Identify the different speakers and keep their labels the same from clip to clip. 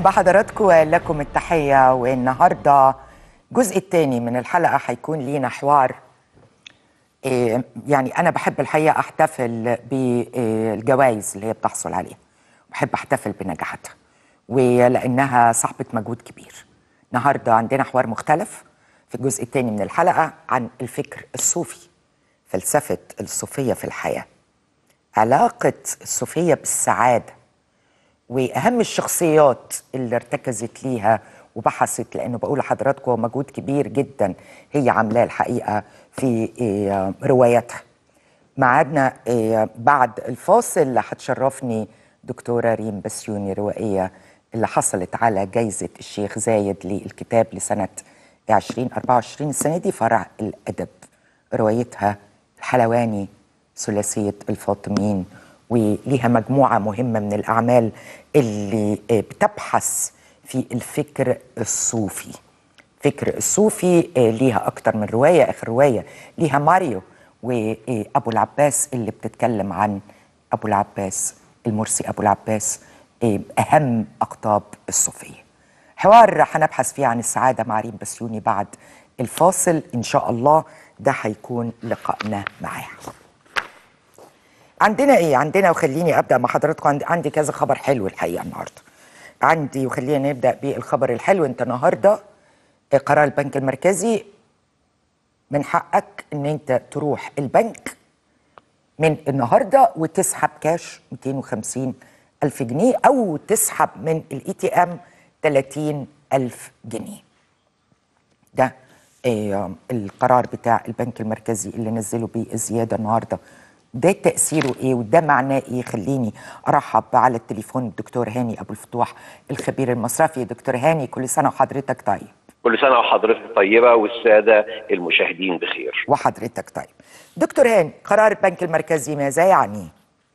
Speaker 1: بحضراتكم لكم التحية. والنهاردة الجزء الثاني من الحلقة هيكون لينا حوار. يعني أنا بحب الحقيقة أحتفل بالجوائز اللي هي بتحصل عليها، بحب أحتفل بنجاحاتها ولأنها صاحبة مجهود كبير. النهاردة عندنا حوار مختلف في الجزء الثاني من الحلقة عن الفكر الصوفي، فلسفة الصوفية في الحياة، علاقة الصوفية بالسعادة، واهم الشخصيات اللي ارتكزت ليها وبحثت، لانه بقول لحضراتكم مجهود كبير جدا هي عاملاه الحقيقه في رواياتها. معادنا بعد الفاصل اللي هتشرفني دكتوره ريم بسيوني، روائيه اللي حصلت على جائزه الشيخ زايد للكتاب لسنه 2024 السنه دي، فرع الادب. روايتها الحلواني، ثلاثيه الفاطميين، وليها مجموعة مهمة من الأعمال اللي بتبحث في الفكر الصوفي. فكر الصوفي ليها أكتر من رواية. آخر رواية ليها ماريو وأبو العباس، اللي بتتكلم عن أبو العباس المرسي، أبو العباس أهم أقطاب الصوفية. حوار هنبحث فيه عن السعادة مع ريم بسيوني بعد الفاصل إن شاء الله. ده هيكون لقائنا معاها. عندنا عندنا وخليني ابدا مع حضراتكم. عندي كذا خبر حلو الحقيقه النهارده. وخلينا نبدا بالخبر الحلو. انت النهارده قرار البنك المركزي، من حقك ان انت تروح البنك من النهارده وتسحب كاش 250 ألف جنيه او تسحب من الاي تي ام 30 ألف جنيه. ده القرار بتاع البنك المركزي اللي نزلوا بيه الزياده النهارده. ده تأثيره ايه وده معناه ايه؟ خليني ارحب على التليفون الدكتور هاني ابو الفتوح، الخبير المصرفي. دكتور هاني، كل سنه وحضرتك طيب.
Speaker 2: كل سنه وحضرتك طيبه والساده المشاهدين بخير.
Speaker 1: وحضرتك طيب. دكتور هاني، قرار البنك المركزي ماذا يعني؟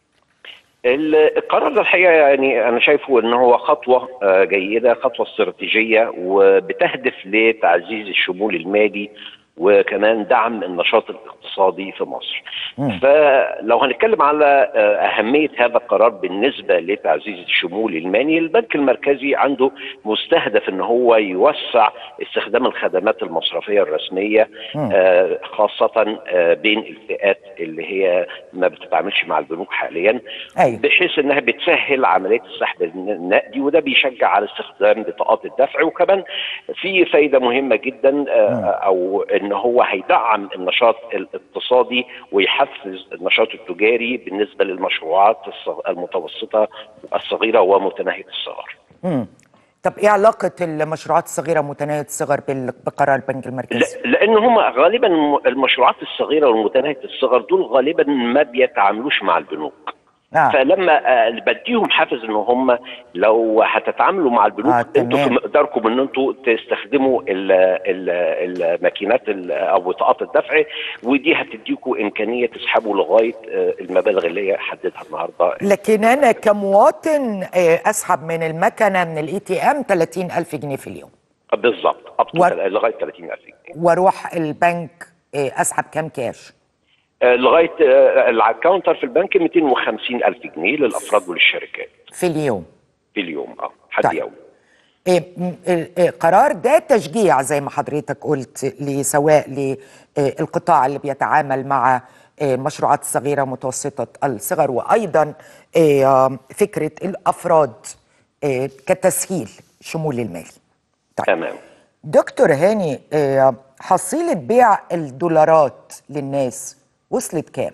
Speaker 2: القرار ده الحقيقه يعني انا شايفه ان هو خطوه جيده، خطوه استراتيجيه وبتهدف لتعزيز الشمول المالي وكمان دعم النشاط الاقتصادي في مصر. فلو هنتكلم على أهمية هذا القرار بالنسبة لتعزيز الشمول المالي، البنك المركزي عنده مستهدف ان هو يوسع استخدام الخدمات المصرفية الرسمية، خاصة بين الفئات اللي هي ما بتتعاملش مع البنوك حاليا، بحيث انها بتسهل عملية السحب النقدي، وده بيشجع على استخدام بطاقات الدفع. وكمان في فايدة مهمة جدا او ان هو هيدعم النشاط الاقتصادي ويحفز النشاط التجاري بالنسبه للمشروعات المتوسطه الصغيره ومتناهيه الصغر.
Speaker 1: طب ايه علاقه المشروعات الصغيره ومتناهيه الصغر بقرار البنك المركزي؟
Speaker 2: لان هم غالبا المشروعات الصغيره والمتناهيه الصغر دول غالبا ما بيتعاملوش مع البنوك. فلما بديهم حافز ان هم لو هتتعاملوا مع البنوك انتوا في مقداركم ان انتوا تستخدموا الماكينات او بطاقات الدفع، ودي هتديكم امكانيه تسحبوا لغايه المبالغ اللي هي حددها النهارده.
Speaker 1: لكن انا كمواطن اسحب من المكنه من الاي تي ام 30 ألف جنيه في اليوم
Speaker 2: بالظبط، لغايه 30 ألف جنيه.
Speaker 1: واروح البنك اسحب كام كاش؟
Speaker 2: لغايه على الكاونتر في البنك 250 ألف جنيه للافراد وللشركات
Speaker 1: في اليوم.
Speaker 2: حد طيب. يوم.
Speaker 1: قرار ده تشجيع زي ما حضرتك قلت، سواء للقطاع اللي بيتعامل مع المشروعات الصغيره ومتوسطه الصغر، وايضا فكره الافراد كتسهيل شمول المالي.
Speaker 2: طيب. تمام.
Speaker 1: دكتور هاني، حصيله بيع الدولارات للناس وصلت كام؟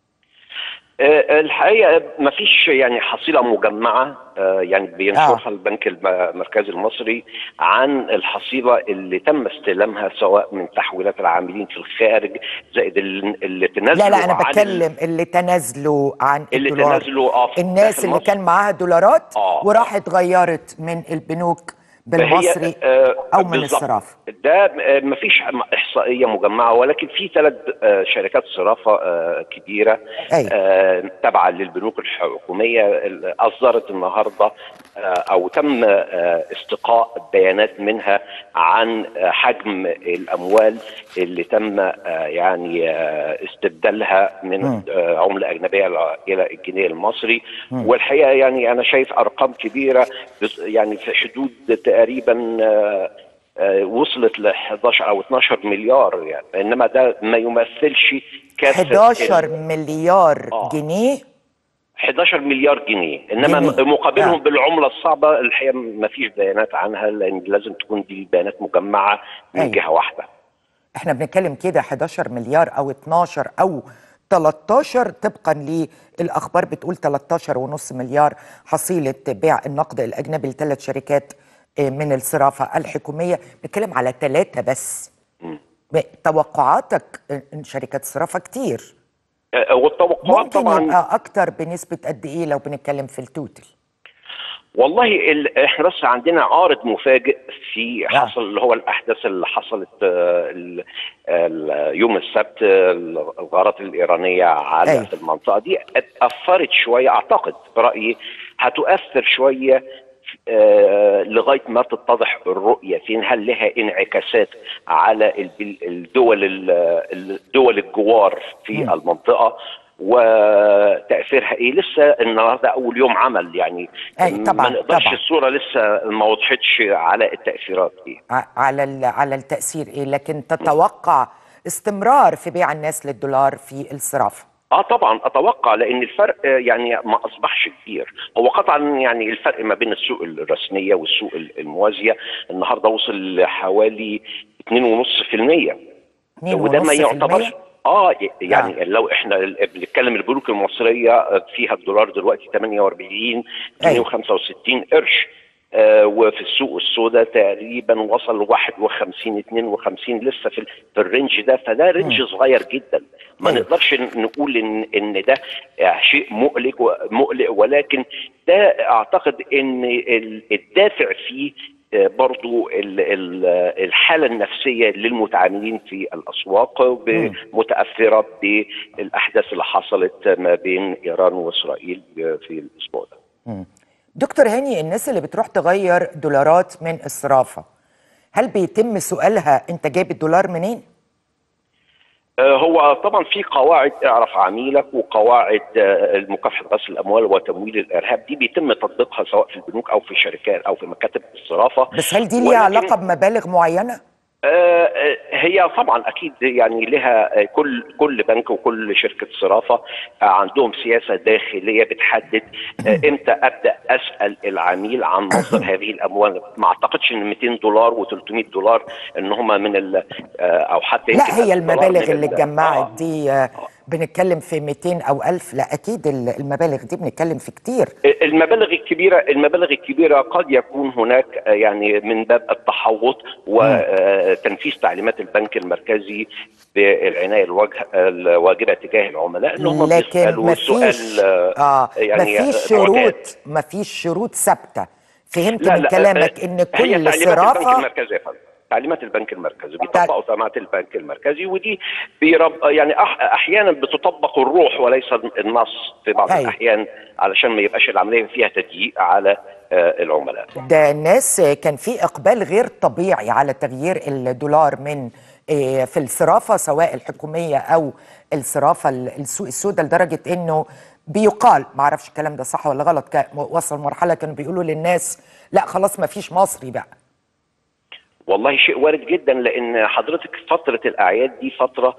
Speaker 2: الحقيقه ما فيش يعني حصيله مجمعه يعني بينشرها البنك المركزي المصري عن الحصيله اللي تم استلامها، سواء من تحويلات العاملين في الخارج زائد اللي تنازلوا.
Speaker 1: لا انا بتكلم اللي تنازلوا عن الدولار،
Speaker 2: اللي تنازلوا
Speaker 1: الناس اللي كان معاها دولارات وراحت غيرت من البنوك بالمصري او من
Speaker 2: بالظبط.
Speaker 1: الصرافه؟
Speaker 2: ده مفيش احصائيه مجمعه، ولكن في 3 شركات صرافه كبيره
Speaker 1: ايوه.
Speaker 2: تابعه للبنوك الحكوميه اصدرت النهارده او تم استقاء بيانات منها عن حجم الاموال اللي تم يعني استبدالها من عمله اجنبيه الى الجنيه المصري. والحقيقه يعني انا شايف ارقام كبيره، يعني في حدود تقريبا وصلت ل 11 او 12 مليار، يعني انما ده ما يمثلش كافه
Speaker 1: 11 مليار جنيه.
Speaker 2: 11 مليار جنيه، انما
Speaker 1: جنيه.
Speaker 2: مقابلهم بالعمله الصعبه الحقيقه ما فيش بيانات عنها، لان لازم تكون دي بيانات مجمعه من
Speaker 1: أيوة.
Speaker 2: جهه واحده.
Speaker 1: احنا بنتكلم كده 11 مليار او 12 او 13 طبقا للاخبار بتقول 13.5 مليار حصيله بيع النقد الاجنبي ل3 شركات من الصرافه الحكوميه. بنتكلم على 3 بس. توقعاتك ان شركات الصرافه كتير،
Speaker 2: والتوقعات
Speaker 1: ممكن
Speaker 2: طبعا
Speaker 1: يبقى اكتر بنسبه قد ايه لو بنتكلم في التوتال؟
Speaker 2: والله احنا بس عندنا عارض مفاجئ في حصل اللي هو الاحداث اللي حصلت يوم السبت، الغارات الايرانيه على
Speaker 1: أيوة.
Speaker 2: في المنطقه دي اثرت شويه، اعتقد برايي هتؤثر شويه لغايه ما تتضح الرؤيه فين، هل لها انعكاسات على الدول الجوار في المنطقه وتاثيرها ايه. لسه النهارده اول يوم عمل، يعني
Speaker 1: طبعا
Speaker 2: ما نقدرش
Speaker 1: طبعا.
Speaker 2: الصوره لسه ما وضحتش على التاثيرات ايه،
Speaker 1: على التاثير ايه، لكن تتوقع استمرار في بيع الناس للدولار في الصرافه؟
Speaker 2: طبعا اتوقع، لان الفرق يعني ما اصبحش كبير. هو قطعا يعني الفرق ما بين السوق الرسميه والسوق الموازيه النهارده وصل لحوالي 2.5%، وده ما
Speaker 1: 2.5%.
Speaker 2: يعتبرش يعني لو احنا بنتكلم البنوك المصريه فيها الدولار دلوقتي 48 جنيه و65 قرش، وفي السوق السوداء تقريبا وصل 51 52 لسه في الرينج ده، فده رينج صغير جدا. ما نقدرش نقول ان ده شيء مقلق، ولكن ده اعتقد ان الدافع فيه برضو الحالة النفسية للمتعاملين في الأسواق متأثرة بالأحداث اللي حصلت ما بين إيران وإسرائيل في الأسبوع ده.
Speaker 1: دكتور هاني، الناس اللي بتروح تغير دولارات من الصرافة، هل بيتم سؤالها أنت جايب الدولار منين؟
Speaker 2: هو طبعا في قواعد اعرف عميلك وقواعد مكافحه غسل الاموال وتمويل الارهاب، دي بيتم تطبيقها سواء في البنوك او في شركات او في مكاتب الصرافه.
Speaker 1: بس هل دي ليها علاقه بمبالغ معينه؟
Speaker 2: هي طبعا اكيد يعني لها كل بنك وكل شركه صرافه عندهم سياسه داخليه بتحدد امتى ابدا اسال العميل عن مصدر هذه الاموال. ما اعتقدش ان 200 دولار و300 دولار ان هم من او حتى يمكن
Speaker 1: لا، هي المبالغ اللي اتجمعت دي بنتكلم في 200 أو 1000. لا أكيد المبالغ دي بنتكلم في كتير.
Speaker 2: المبالغ الكبيرة قد يكون هناك يعني من باب التحوط وتنفيذ تعليمات البنك المركزي بالعناية الواجبة تجاه العملاء، ان هم بيسألوا سؤال
Speaker 1: يعني مفيش شروط ثابتة. فهمت من كلامك ان كل صرافة
Speaker 2: تعليمات البنك المركزي بيطبقوا تعليمات البنك المركزي، ودي يعني احيانا بتطبق الروح وليس النص في بعض الاحيان علشان ما يبقاش العمليه فيها تضييق على العملاء.
Speaker 1: ده الناس كان في اقبال غير طبيعي على تغيير الدولار من في الصرافه سواء الحكوميه او الصرافه السوق السوداء، لدرجه انه بيقال، ما اعرفش الكلام ده صح ولا غلط، وصل مرحله كانوا بيقولوا للناس لا خلاص ما فيش مصري بقى.
Speaker 2: والله شيء وارد جدا، لان حضرتك فتره الاعياد دي فتره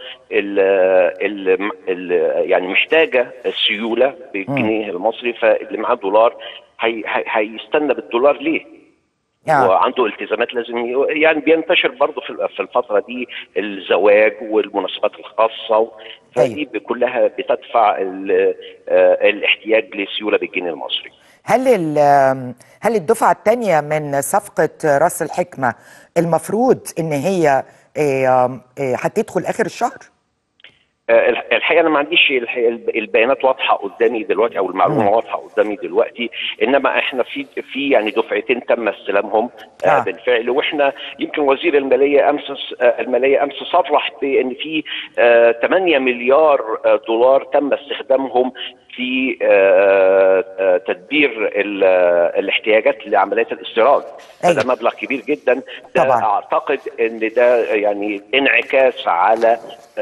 Speaker 2: يعني محتاجه السيوله بالجنيه المصري، فاللي معاه دولار هيستنى بالدولار ليه؟ وعنده التزامات لازم يعني بينتشر برضه في الفتره دي الزواج والمناسبات الخاصه، فدي كلها بتدفع الاحتياج لسيوله بالجنيه المصري.
Speaker 1: هل الدفعه الثانيه من صفقه راس الحكمه المفروض ان هي هتدخل اخر الشهر؟
Speaker 2: الحقيقه انا ما عنديش البيانات واضحه قدامي دلوقتي او المعلومه واضحه قدامي دلوقتي، انما احنا في يعني دفعتين تم استلامهم بالفعل. واحنا يمكن وزير الماليه امس صرح بان في 8 مليار دولار تم استخدامهم في تدبير الاحتياجات لعمليات الاستيراد. هذا مبلغ كبير جدا.
Speaker 1: طبعا.
Speaker 2: اعتقد ان ده يعني انعكاس على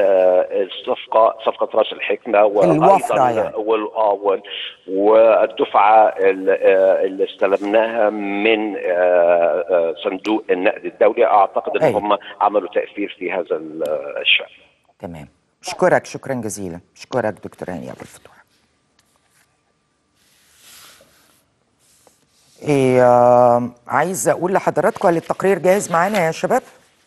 Speaker 2: صفقه راس الحكمه،
Speaker 1: الوفره يعني.
Speaker 2: والدفعه اللي استلمناها من صندوق النقد الدولي. اعتقد ان هم عملوا تاثير في هذا الشان.
Speaker 1: تمام. اشكرك شكرا جزيلا. اشكرك دكتور هاني ابو الفتوح. عايز اقول لحضراتكم هل التقرير جاهز معانا يا شباب؟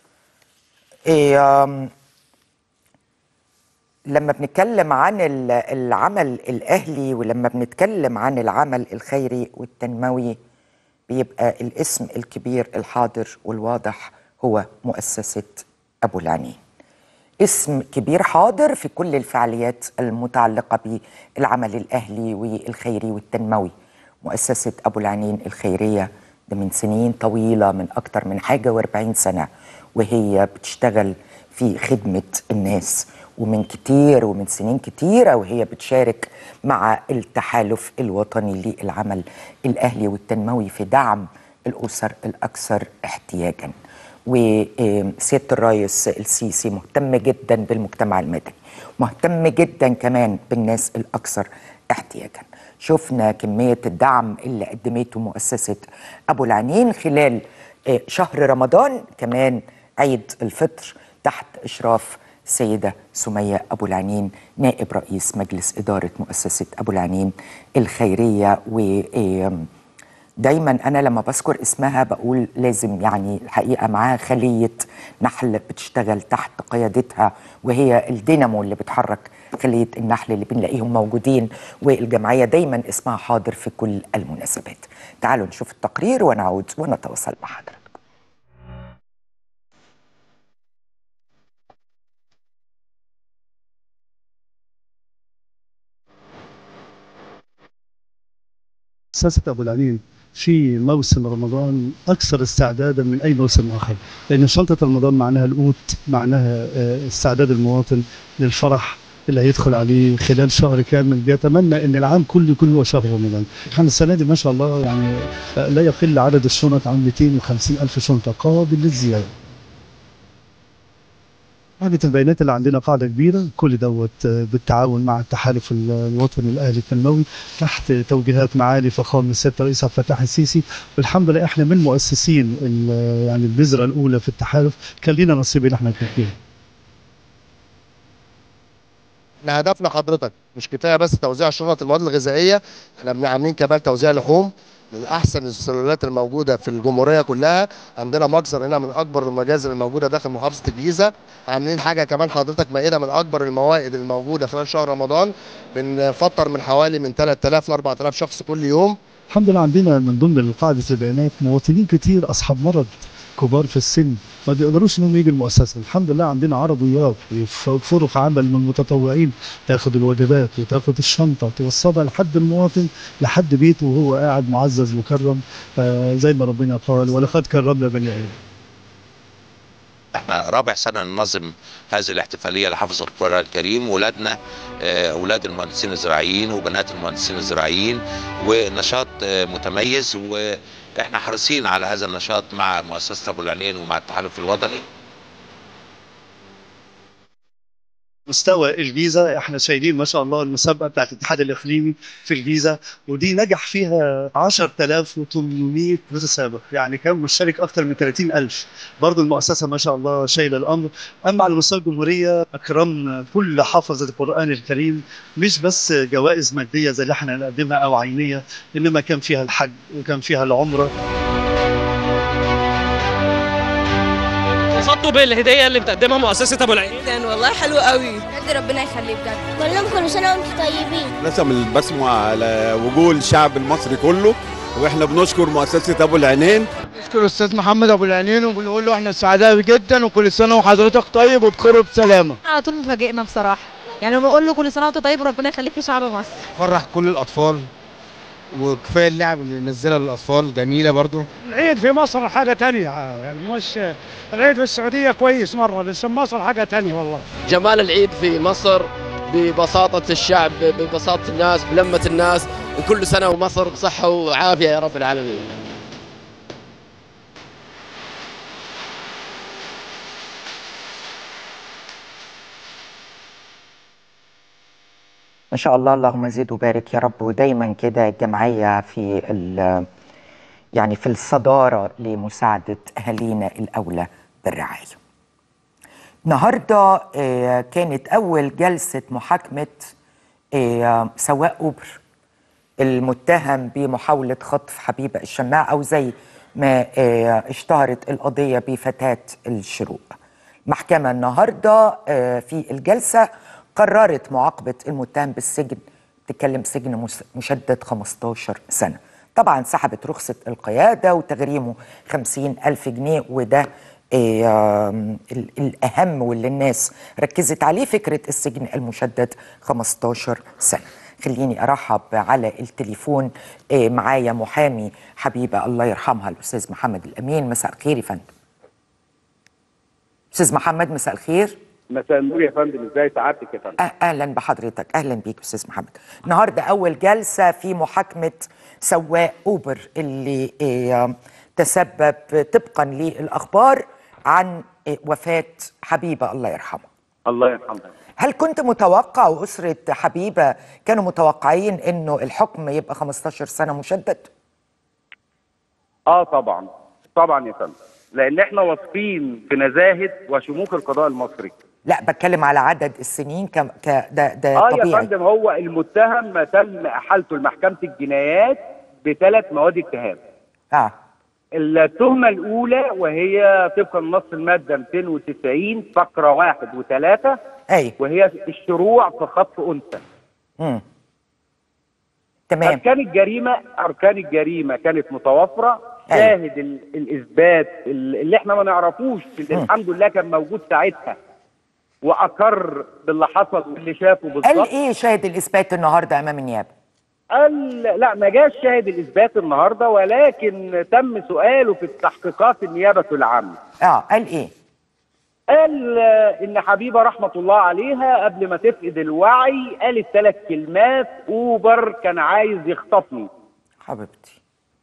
Speaker 1: لما بنتكلم عن العمل الاهلي ولما بنتكلم عن العمل الخيري والتنموي بيبقى الاسم الكبير الحاضر والواضح هو مؤسسة أبو العنين. اسم كبير حاضر في كل الفعاليات المتعلقة بالعمل الأهلي والخيري والتنموي. مؤسسة أبو العنين الخيرية ده من سنين طويلة، من أكتر من حاجة و40 سنة وهي بتشتغل في خدمة الناس، ومن كتير ومن سنين كتيرة وهي بتشارك مع التحالف الوطني للعمل الأهلي والتنموي في دعم الأسر الأكثر احتياجاً. وسيادة الرئيس السيسي مهتم جدا بالمجتمع المدني، مهتم جدا كمان بالناس الأكثر احتياجاً. شفنا كمية الدعم اللي قدمته مؤسسة أبو العنين خلال شهر رمضان، كمان عيد الفطر، تحت إشراف السيدة سمية أبو العنين نائب رئيس مجلس إدارة مؤسسة أبو العنين الخيرية. ودايما أنا لما بذكر اسمها بقول لازم يعني الحقيقة معاها خلية نحل بتشتغل تحت قيادتها، وهي الدينامو اللي بتحرك خلية النحل اللي بنلاقيهم موجودين، والجمعية دايما اسمها حاضر في كل المناسبات. تعالوا نشوف التقرير ونعود ونتواصل مع حضرتك.
Speaker 3: مؤسسة أبو العنين في موسم رمضان أكثر استعدادا من أي موسم آخر، لأن شنطة رمضان معناها القوت، معناها استعداد المواطن للفرح اللي هيدخل عليه خلال شهر كامل. بيتمنى ان العام كله هو شهر رمضان. احنا السنه دي ما شاء الله يعني لا يقل عدد الشنط عن 250,000 شنطه قابل للزياده. قاعدة البيانات اللي عندنا قاعدة كبيرة، كل دوت بالتعاون مع التحالف الوطني الأهلي التنموي تحت توجيهات معالي فخامة السيد الرئيس عبد الفتاح السيسي. والحمد لله احنا من مؤسسين يعني البذرة الأولى في التحالف، كان لنا نصيب اللي احنا فيه.
Speaker 4: احنا هدفنا حضرتك مش كفايه بس توزيع شنط المواد الغذائيه، احنا عاملين كمان توزيع لحوم من احسن السلالات الموجوده في الجمهوريه كلها. عندنا مجزر هنا من اكبر المجازر الموجوده داخل محافظه الجيزه. عاملين حاجه كمان حضرتك مائده من اكبر الموائد الموجوده خلال شهر رمضان، بنفطر من حوالي من 3000 ل 4000 شخص كل يوم.
Speaker 3: الحمد لله عندنا من ضمن قاعده البيانات مواطنين كتير اصحاب مرض، كبار في السن ما بيقدروش انهم يجوا المؤسسه. الحمد لله عندنا عربيات فرق عمل من المتطوعين تاخد الوجبات وتاخد الشنطه وتوصلها لحد المواطن لحد بيته وهو قاعد معزز مكرم، زي ما ربنا قال ولقد كرمنا بني ادم.
Speaker 5: احنا رابع سنه ننظم هذه الاحتفاليه لحفظ القرآن الكريم. ولادنا اولاد المهندسين الزراعيين وبنات المهندسين الزراعيين، ونشاط متميز، واحنا حريصين على هذا النشاط مع مؤسسه ابو العنين ومع التحالف الوطني.
Speaker 3: مستوى الجيزه احنا شايلين ما شاء الله المسابقه بتاعت الاتحاد الاقليمي في الجيزه، ودي نجح فيها 10,800 متسابق، يعني كان مشترك اكثر من 30,000. برضه المؤسسه ما شاء الله شايله الامر. اما على مستوى الجمهوريه اكرمنا كل حافظه القران الكريم، مش بس جوائز ماديه زي اللي احنا نقدمها او عينيه، انما كان فيها الحج وكان فيها العمره.
Speaker 6: انبسطتوا بالهديه اللي بتقدمها مؤسسه ابو العنين؟
Speaker 7: كان والله حلو قوي
Speaker 8: بجد، ربنا يخليه بجد. بقول لهم كل سنه وانتم طيبين.
Speaker 9: رسم البسمه على وجوه الشعب المصري كله، واحنا بنشكر مؤسسه ابو العنين.
Speaker 10: نشكر الاستاذ محمد ابو العنين وبنقول له احنا سعداء جدا وكل سنه وحضرتك طيب وبخير وبسلامه.
Speaker 11: على طول مفاجئنا بصراحه،
Speaker 7: يعني بقول له كل سنه وانت طيب وربنا يخليك لشعب مصر.
Speaker 10: فرح كل الاطفال، وكفايه اللعب اللي نزلها للاطفال جميله برضو.
Speaker 11: العيد في مصر حاجه تانية، يعني مش العيد في السعوديه كويس مره، بس مصر حاجه تانية والله.
Speaker 12: جمال العيد في مصر ببساطه الشعب، ببساطه الناس، بلمه الناس، وكل سنه ومصر بصحه وعافيه يا رب العالمين.
Speaker 1: ما شاء الله، اللهم زد وبارك يا رب. ودايما كده الجمعية يعني في الصدارة لمساعدة أهالينا الأولى بالرعاية. النهاردة كانت أول جلسة محاكمة سواق أوبر المتهم بمحاولة خطف حبيبة الشماع، أو زي ما اشتهرت القضية بفتاة الشروق. المحكمة النهاردة في الجلسة قررت معاقبة المتهم بالسجن، تتكلم سجن مشدد 15 سنة. طبعا سحبت رخصة القيادة وتغريمه 50,000 جنيه، وده الأهم واللي الناس ركزت عليه، فكرة السجن المشدد 15 سنة. خليني أرحب على التليفون معايا محامي حبيبة الله يرحمها الأستاذ محمد الأمين. مساء الخير يا فندم. أستاذ محمد مساء الخير.
Speaker 13: مساء النور يا فندم، ازاي سعادتك يا فندم؟
Speaker 1: اهلا بحضرتك. اهلا بيك استاذ محمد. النهارده اول جلسه في محاكمه سواق اوبر اللي تسبب طبقا للاخبار عن وفاه حبيبه الله يرحمها.
Speaker 13: الله يرحمها.
Speaker 1: هل كنت متوقع واسره حبيبه كانوا متوقعين انه الحكم يبقى 15 سنه مشدد؟
Speaker 13: طبعا طبعا يا فندم، لان احنا واثقين في نزاهه وشموخ القضاء المصري.
Speaker 1: لا، بتكلم على عدد السنين ده طبيعي.
Speaker 13: يا فندم، هو المتهم تم احالته لمحكمه الجنايات ب3 مواد اتهام. التهمه الاولى وهي طبقا لنص الماده 290 فقره 1 و3، وهي الشروع في خطف انثى.
Speaker 1: تمام.
Speaker 13: اركان الجريمه كانت متوافره. شاهد الاثبات اللي احنا ما نعرفوش، الحمد لله كان موجود ساعتها واقر باللي حصل واللي شافه بالظبط.
Speaker 1: قال ايه شاهد الاثبات النهارده امام النيابه؟
Speaker 13: قال لا، ما جاش شاهد الاثبات النهارده، ولكن تم سؤاله في التحقيقات النيابه العامه.
Speaker 1: قال ايه؟
Speaker 13: قال ان حبيبه رحمه الله عليها قبل ما تفقد الوعي قالت 3 كلمات: اوبر كان عايز يخطفني.
Speaker 1: حبيبتي.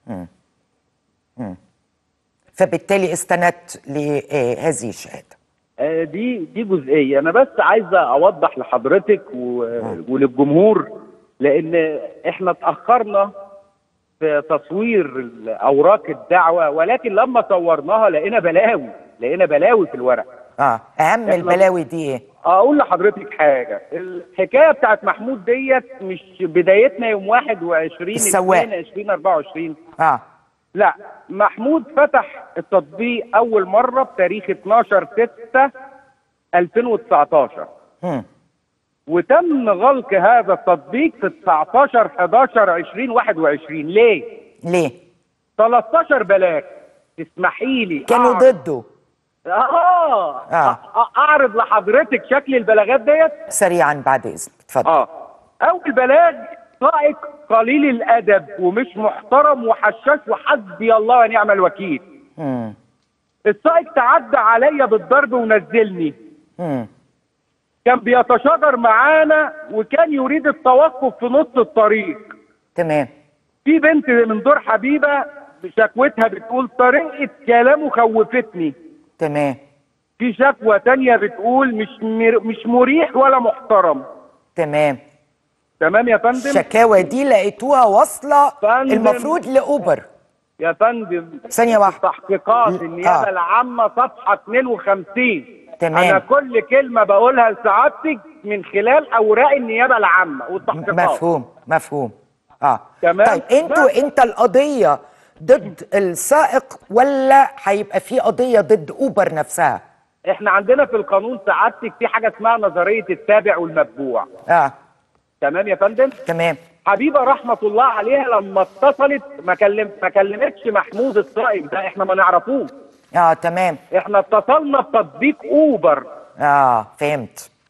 Speaker 1: فبالتالي استندت لهذه الشهاده.
Speaker 13: دي جزئيه انا بس عايزه اوضح لحضرتك وللجمهور، لان احنا اتاخرنا في تصوير اوراق الدعوه، ولكن لما صورناها لقينا بلاوي في الورق.
Speaker 1: اهم البلاوي دي ايه؟
Speaker 13: اقول لحضرتك حاجه، الحكايه بتاعت محمود ديت مش بدايتنا يوم 21/2/2024. لا، محمود فتح التطبيق اول مره بتاريخ 12/6/2019. وتم غلق هذا التطبيق في 19/11/2021. ليه؟ 13 بلاغ. تسمحي لي
Speaker 1: كانوا ضده.
Speaker 13: اعرض لحضرتك شكل البلاغات ديت
Speaker 1: سريعا بعد اذنك، اتفضل.
Speaker 13: اول بلاغ: سائق قليل الادب ومش محترم وحشاش وحسبي الله ونعم الوكيل. السائق تعدى عليا بالضرب ونزلني. كان بيتشاجر معانا وكان يريد التوقف في نص الطريق.
Speaker 1: تمام.
Speaker 13: في بنت من دور حبيبه بشكوتها بتقول طريقه كلامه خوفتني.
Speaker 1: تمام.
Speaker 13: في شكوى تانية بتقول مش مريح ولا محترم.
Speaker 1: تمام
Speaker 13: يا فندم.
Speaker 1: الشكاوى دي لقيتوها واصله المفروض لاوبر
Speaker 13: يا فندم.
Speaker 1: ثانيه واحده.
Speaker 13: تحقيقات النيابه العامه صفحه 52.
Speaker 1: تمام.
Speaker 13: انا كل كلمه بقولها لسعادتك من خلال اوراق النيابه العامه والتحقيقات.
Speaker 1: مفهوم.
Speaker 13: تمام.
Speaker 1: طيب انت القضيه ضد السائق ولا هيبقى في قضيه ضد اوبر نفسها؟
Speaker 13: احنا عندنا في القانون سعادتك في حاجه اسمها نظريه التابع والمتبوع. تمام يا فندم.
Speaker 1: تمام.
Speaker 13: حبيبه رحمه الله عليها لما اتصلت ما كلمتش محمود السائق ده، احنا ما نعرفوش.
Speaker 1: تمام.
Speaker 13: احنا اتصلنا بتطبيق اوبر.
Speaker 1: فهمت.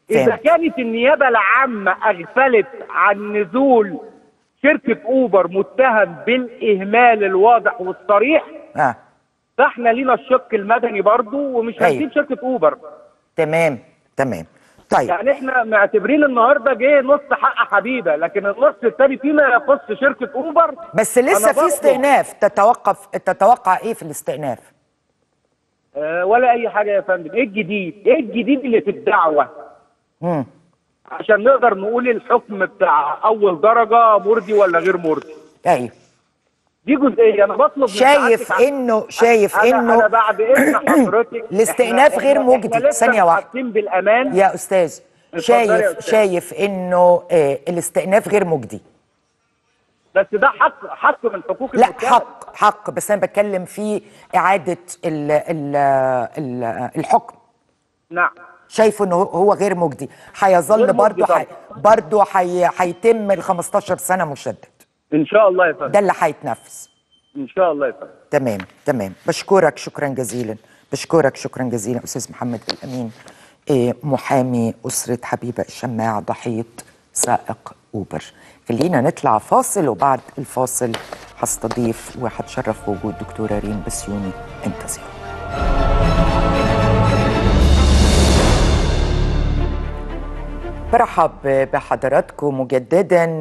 Speaker 13: اذا كانت النيابه العامه اغفلت عن نزول شركه اوبر متهم بالاهمال الواضح والصريح، فاحنا لينا الشق المدني برضه ومش هنسيب شركه اوبر.
Speaker 1: تمام. طيب
Speaker 13: يعني احنا معتبرين النهارده جه نص حق حبيبه، لكن النص الثاني فيما يخص شركه اوبر
Speaker 1: بس لسه في استئناف. تتوقع ايه في الاستئناف؟
Speaker 13: ولا اي حاجه يا فندم. ايه الجديد اللي في الدعوه؟ عشان نقدر نقول الحكم بتاع اول درجه مرضي ولا غير مرضي.
Speaker 1: ايوه
Speaker 13: دي جزئيه انا بطلب
Speaker 1: شايف انه
Speaker 13: أنا بعد اذن حضرتك
Speaker 1: الاستئناف غير مجدي. ثانيه واحده
Speaker 13: بالامان
Speaker 1: يا استاذ. شايف انه الاستئناف غير مجدي،
Speaker 13: بس ده حق من حقوق
Speaker 1: لا
Speaker 13: المتهم.
Speaker 1: حق بس انا بتكلم في اعاده الحكم.
Speaker 13: نعم.
Speaker 1: شايفه انه هو غير مجدي، هيظل برضه هيتم ال 15 سنه مشدد
Speaker 13: ان شاء الله يا فندم.
Speaker 1: ده اللي هيتنفذ
Speaker 13: ان شاء الله يا فندم.
Speaker 1: تمام. بشكرك شكرا جزيلا استاذ محمد الامين، محامي اسره حبيبه الشماع ضحيه سائق اوبر. خلينا نطلع فاصل، وبعد الفاصل هستضيف وهتشرف بوجود دكتوره ريم بسيوني. انتظروا. برحب بحضراتكم مجددا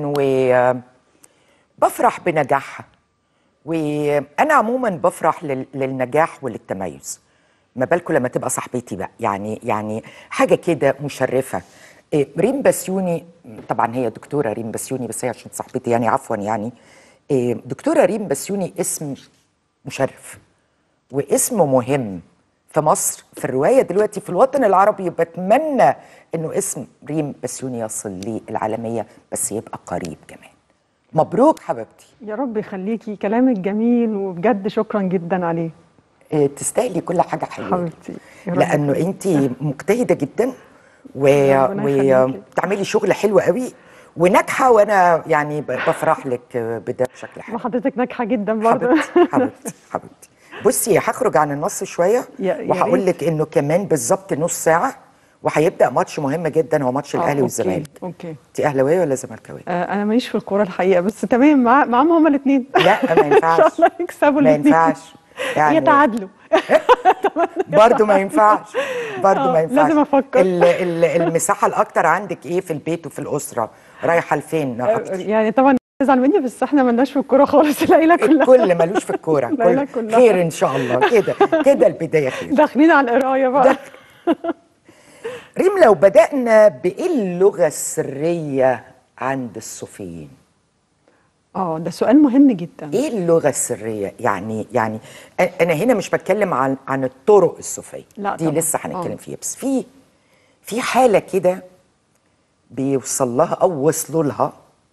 Speaker 1: وبفرح بنجاحها، وانا عموما بفرح للنجاح وللتميز، ما بالكم لما تبقى صاحبتي بقى، يعني حاجه كده مشرفه. ريم بسيوني طبعا هي دكتوره ريم بسيوني، بس هي عشان صاحبتي يعني عفوا يعني. دكتوره ريم بسيوني اسم مشرف واسم مهم في مصر، في الروايه دلوقتي في الوطن العربي. بتمنى انه اسم ريم بسيوني يصل للعالميه، بس يبقى قريب كمان. مبروك حبيبتي.
Speaker 14: يا رب يخليكي، كلامك جميل وبجد شكرا جدا عليه.
Speaker 1: تستاهلي كل حاجه حلوه
Speaker 14: حبيبتي،
Speaker 1: لانه انت مجتهده جدا وبتعملي شغل حلو قوي وناجحه، وانا يعني بفرح لك بده بشكل حلو.
Speaker 14: وحضرتك ناجحه جدا برضه.
Speaker 1: حبيبتي بصي، هخرج عن النص شويه وهقول لك انه كمان بالظبط نص ساعه وهيبدا ماتش مهم جدا، هو ماتش الاهلي والزمالك.
Speaker 14: اوكي.
Speaker 1: انت اهلاويه ولا زملكاويه؟
Speaker 14: انا ماليش في الكوره الحقيقه، بس تمام معاهم هما الاثنين.
Speaker 1: لا ما ينفعش.
Speaker 14: ان شاء الله يكسبوا الاثنين.
Speaker 1: ما ينفعش
Speaker 14: يعني يتعادلوا.
Speaker 1: برضه ما ينفعش.
Speaker 14: لازم افكر.
Speaker 1: المساحه الاكتر عندك ايه في البيت وفي الاسره؟ رايحه لفين اكتر؟
Speaker 14: يعني طبعا تزعل مني، بس احنا مالناش في الكوره خالص. العيله كلها.
Speaker 1: الكل مالوش في الكوره.
Speaker 14: كلها
Speaker 1: خير ان شاء الله. كده البدايه خير.
Speaker 14: داخلين على القرايه بقى.
Speaker 1: ريم، لو بدأنا بإيه اللغة السرية عند الصوفيين؟
Speaker 14: ده سؤال مهم جدا.
Speaker 1: ايه اللغة السرية؟ يعني انا هنا مش بتكلم عن الطرق الصوفية،
Speaker 14: لا
Speaker 1: دي
Speaker 14: طبعا.
Speaker 1: لسه هنتكلم فيها، بس في حالة كده بيوصل لها او وصلوا لها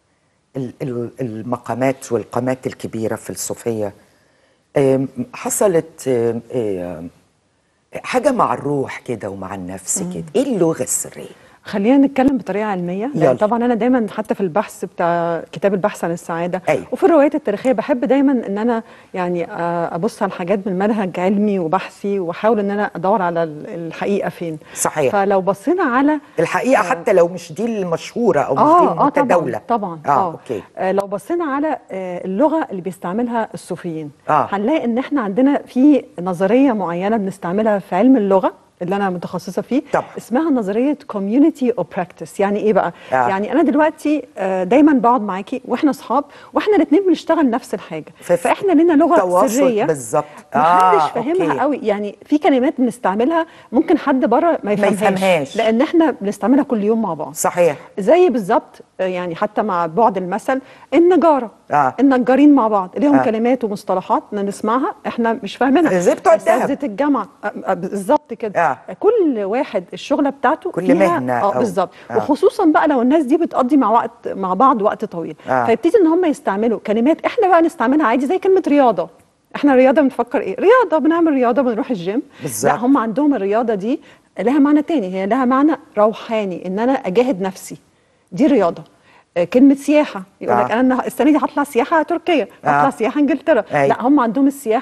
Speaker 1: المقامات والقامات الكبيرة في الصوفية. حصلت حاجة مع الروح كده ومع النفس كده. ايه اللغة السرية؟
Speaker 14: خلينا نتكلم بطريقه علميه، لان طبعا انا دايما حتى في البحث بتاع كتاب البحث عن السعاده وفي الروايات التاريخيه بحب دايما ان انا يعني ابص على الحاجات من منهج علمي وبحثي، واحاول ان انا ادور على الحقيقه فين.
Speaker 1: صحيح.
Speaker 14: فلو بصينا على
Speaker 1: الحقيقه حتى لو مش دي المشهوره او مش دي المتداوله.
Speaker 14: طبعا
Speaker 1: اوكي.
Speaker 14: لو بصينا على اللغه اللي بيستعملها الصوفيين هنلاقي ان احنا عندنا في نظريه معينه بنستعملها في علم اللغه اللي انا متخصصه فيه.
Speaker 1: طبعا.
Speaker 14: اسمها نظريه community of practice. يعني ايه بقى؟ يعني انا دلوقتي دايما بقعد معاكي واحنا اصحاب واحنا الاثنين بنشتغل نفس الحاجه، فاحنا لنا لغه سريه
Speaker 1: بالظبط
Speaker 14: محدش فاهمها قوي. يعني في كلمات بنستعملها ممكن حد بره ما يفهمهاش لان احنا بنستعملها كل يوم مع بعض.
Speaker 1: صحيح.
Speaker 14: زي بالظبط يعني حتى مع بعد المثل النجاره. النجارين مع بعض ليهم كلمات ومصطلحات نسمعها احنا مش فاهمينها،
Speaker 1: زي بتوع
Speaker 14: اساتذه الجامعه بالظبط كده. كل واحد الشغله بتاعته
Speaker 1: كل مهنه
Speaker 14: بالظبط. وخصوصا بقى لو الناس دي بتقضي مع بعض وقت طويل فيبتدي ان هم يستعملوا كلمات احنا بقى نستعملها عادي، زي كلمه رياضه. احنا رياضه بنفكر ايه؟ رياضه بنعمل رياضه بنروح الجيم. لا هم عندهم الرياضه دي لها معنى تاني، هي لها معنى روحاني، ان انا اجاهد نفسي، دي رياضه. كلمه سياحه، يقول لك انا السنه دي هطلع سياحه تركيا، هطلع سياحه انجلترا. لا هم عندهم السياحه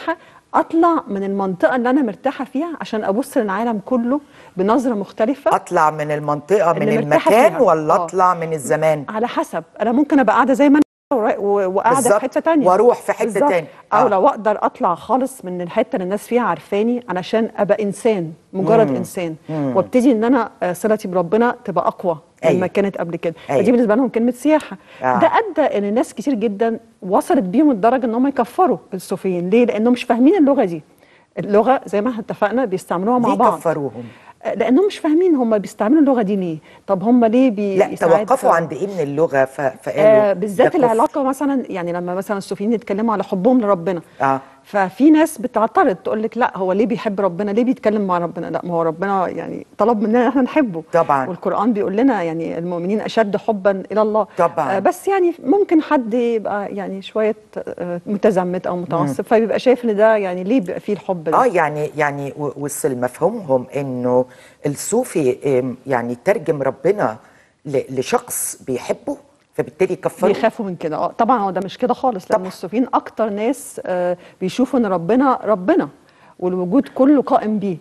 Speaker 14: اطلع من المنطقه اللي انا مرتاحه فيها عشان ابص للعالم كله بنظره مختلفه.
Speaker 1: اطلع من المنطقه من المكان
Speaker 14: فيها.
Speaker 1: ولا اطلع من الزمان؟
Speaker 14: على حسب، انا ممكن ابقى قاعده زي ما انا وقاعده في حته تانية
Speaker 1: واروح في حته تانية،
Speaker 14: او لو اقدر اطلع خالص من الحته اللي الناس فيها عارفاني علشان ابقى انسان، مجرد انسان، وابتدي ان انا صلتي بربنا تبقى اقوى مما كانت قبل كده. فدي بالنسبه لهم كلمه سياحه. ده ادى ان ناس كتير جدا وصلت بيهم الدرجه ان هم يكفروا الصوفيين. ليه؟ لانهم مش فاهمين اللغه دي. اللغه زي ما احنا اتفقنا بيستعملوها مع بعض.
Speaker 1: ليه كفروهم؟
Speaker 14: لانهم مش فاهمين هم بيستعملوا اللغه دي ليه. طب هم ليه
Speaker 1: لا توقفوا عند ايه من اللغه فقالوا
Speaker 14: بالذات العلاقه مثلا، يعني لما مثلا الصوفيين يتكلموا على حبهم لربنا، ففي ناس بتعترض تقول لك لا هو ليه بيحب ربنا، ليه بيتكلم مع ربنا؟ لا ما هو ربنا يعني طلب مننا احنا نحبه
Speaker 1: طبعا،
Speaker 14: والقرآن بيقول لنا يعني المؤمنين اشد حبا الى الله
Speaker 1: طبعا.
Speaker 14: بس يعني ممكن حد يبقى يعني شويه متزمت او متعصب فبيبقى شايف ان ده يعني ليه بيبقى فيه الحب ده.
Speaker 1: يعني وصل مفهومهم انه الصوفي يعني ترجم ربنا لشخص بيحبه فبالتالي كفروا،
Speaker 14: بيخافوا من كده. طبعا هو ده مش كده خالص، لان الصوفيين اكتر ناس بيشوفوا ان ربنا والوجود كله قائم بيه.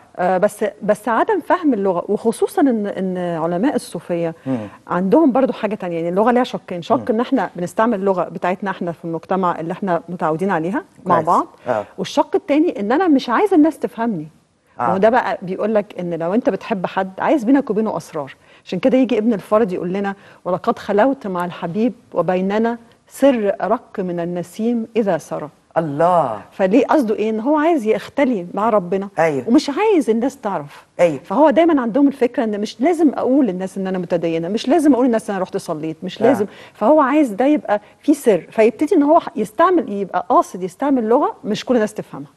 Speaker 14: بس عدم فهم اللغه، وخصوصا ان علماء الصوفيه عندهم برضو حاجه تانية. يعني اللغه ليها شقين، شق ان احنا بنستعمل اللغه بتاعتنا احنا في المجتمع اللي احنا متعودين عليها مع بعض، والشق التاني ان انا مش عايزه الناس تفهمني. وده بقى بيقول لك ان لو انت بتحب حد عايز بينك وبينه اسرار. عشان كده يجي ابن الفرد يقول لنا ولقد خلوت مع الحبيب وبيننا سر أرق من النسيم إذا سرى.
Speaker 1: الله.
Speaker 14: فليه قصده ايه؟ ان هو عايز يختلي مع ربنا.
Speaker 1: أيوه.
Speaker 14: ومش عايز الناس تعرف.
Speaker 1: أيوه.
Speaker 14: فهو دايما عندهم الفكره ان مش لازم اقول للناس ان انا متدينه، مش لازم اقول للناس ان انا رحت صليت، مش لازم. فهو عايز ده يبقى في سر، فيبتدي ان هو يبقى قاصد يستعمل لغه مش كل الناس تفهمها.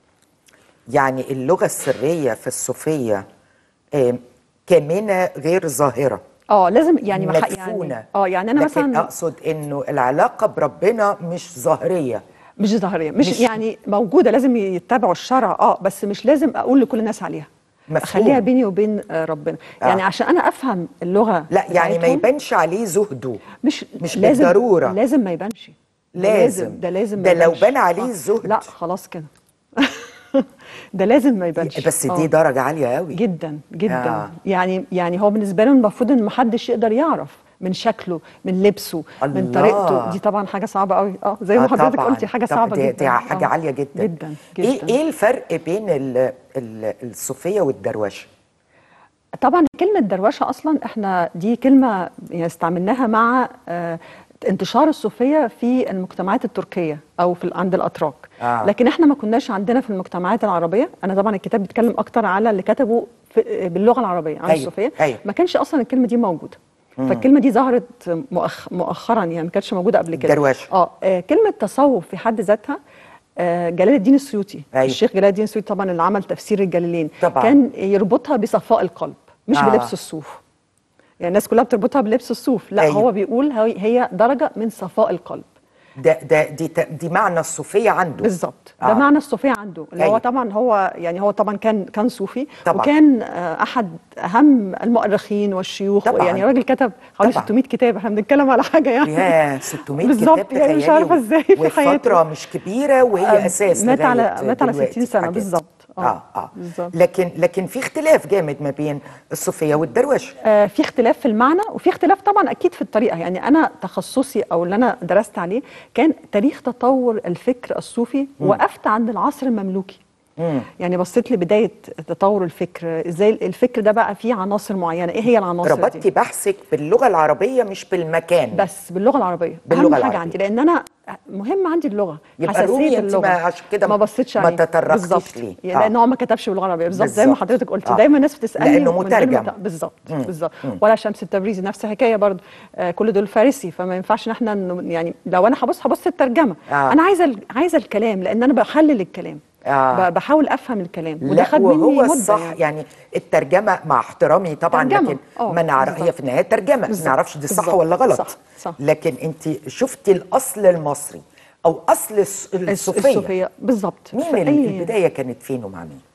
Speaker 1: يعني اللغه السريه في الصوفيه كامنه غير ظاهره.
Speaker 14: لازم يعني
Speaker 1: مدفونه.
Speaker 14: يعني انا مثلا
Speaker 1: اقصد انه العلاقه بربنا مش ظاهريه.
Speaker 14: مش ظاهريه، مش يعني موجوده، لازم يتبعوا الشرع بس مش لازم اقول لكل الناس عليها.
Speaker 1: مفهوم.
Speaker 14: اخليها بيني وبين ربنا. يعني عشان انا افهم اللغه
Speaker 1: لا يعني ما يبانش عليه زهده.
Speaker 14: مش
Speaker 1: لازم بالضروره.
Speaker 14: لازم ما يبانش.
Speaker 1: لازم
Speaker 14: ده
Speaker 1: لو بان عليه الزهد
Speaker 14: لا خلاص كده. ده لازم ما يبانش.
Speaker 1: بس دي درجه عاليه قوي
Speaker 14: جدا جدا. يعني هو بالنسبه له المفروض ان ما حدش يقدر يعرف من شكله، من لبسه، من طريقته. دي طبعا حاجه صعبه قوي. زي ما حضرتك قلتي حاجه صعبه جدا.
Speaker 1: دي حاجه عاليه جدا
Speaker 14: جدا جدا.
Speaker 1: ايه الفرق بين الصوفيه والدروشه؟
Speaker 14: طبعا كلمه دروشه اصلا احنا دي كلمه استعملناها مع انتشار الصوفيه في المجتمعات التركيه او عند الاتراك. لكن احنا ما كناش عندنا في المجتمعات العربيه. انا طبعا الكتاب بيتكلم اكتر على اللي كتبوا باللغه العربيه عن الصوفيه. ما كانش اصلا الكلمه دي موجوده. فالكلمه دي ظهرت مؤخرا، يعني ما كانتش موجوده قبل كده.
Speaker 1: دروشه.
Speaker 14: كلمه تصوف في حد ذاتها جلال الدين السيوطي. الشيخ جلال الدين السيوطي طبعا اللي عمل تفسير الجلالين طبعا. كان يربطها بصفاء القلب مش بلبس الصوف. يعني الناس كلها بتربطها بلبس الصوف. لا هو بيقول هي درجه من صفاء القلب.
Speaker 1: دي معنى الصوفيه عنده
Speaker 14: بالظبط. ده معنى الصوفيه عنده اللي هو طبعا هو طبعا كان صوفي طبعا. وكان احد اهم المؤرخين والشيوخ طبعا. يعني راجل كتب حوالي 600 كتاب. احنا بنتكلم على حاجه يعني
Speaker 1: يا 600
Speaker 14: بالظبط. يعني مش عارفه ازاي في حياته.
Speaker 1: فتره مش كبيره وهي اساس.
Speaker 14: مات على 60 سنه بالظبط.
Speaker 1: لكن في اختلاف جامد ما بين الصوفيه والدروشه.
Speaker 14: في اختلاف في المعنى، وفي اختلاف طبعا اكيد في الطريقه. يعني انا تخصصي او اللي انا درست عليه كان تاريخ تطور الفكر الصوفي. وقفت عند العصر المملوكي. يعني بصيت لبدايه تطور الفكر، ازاي الفكر ده بقى فيه عناصر معينه. ايه هي العناصر دي؟
Speaker 1: ربطتي بحثك باللغه العربيه مش بالمكان
Speaker 14: بس باللغه العربيه. اهم حاجه عندي، لان انا مهم عندي اللغه،
Speaker 1: حساسيه اللغه.
Speaker 14: عشان كده ما بصيتش عليه،
Speaker 1: ما تطرقتيش ليه.
Speaker 14: لان هو ما كتبش باللغه العربيه بالظبط زي ما حضرتك قلتي. دايما الناس بتسالني
Speaker 1: لانه مترجم
Speaker 14: بالظبط. ولا شمس التبريزي نفس الحكايه برضه. كل دول فارسي، فما ينفعش ان احنا يعني لو انا هبص الترجمه. انا عايزه الكلام، لان انا بحلل الكلام. بحاول افهم الكلام.
Speaker 1: وده خد مني مده الصح يعني الترجمه مع احترامي طبعا لكن ما نعرف هي في النهايه ترجمه ما نعرفش دي صح ولا غلط. صح. لكن انت شفتي الاصل المصري او اصل الصوفيه
Speaker 14: بالظبط.
Speaker 1: مين البدايه كانت فين ومع مين؟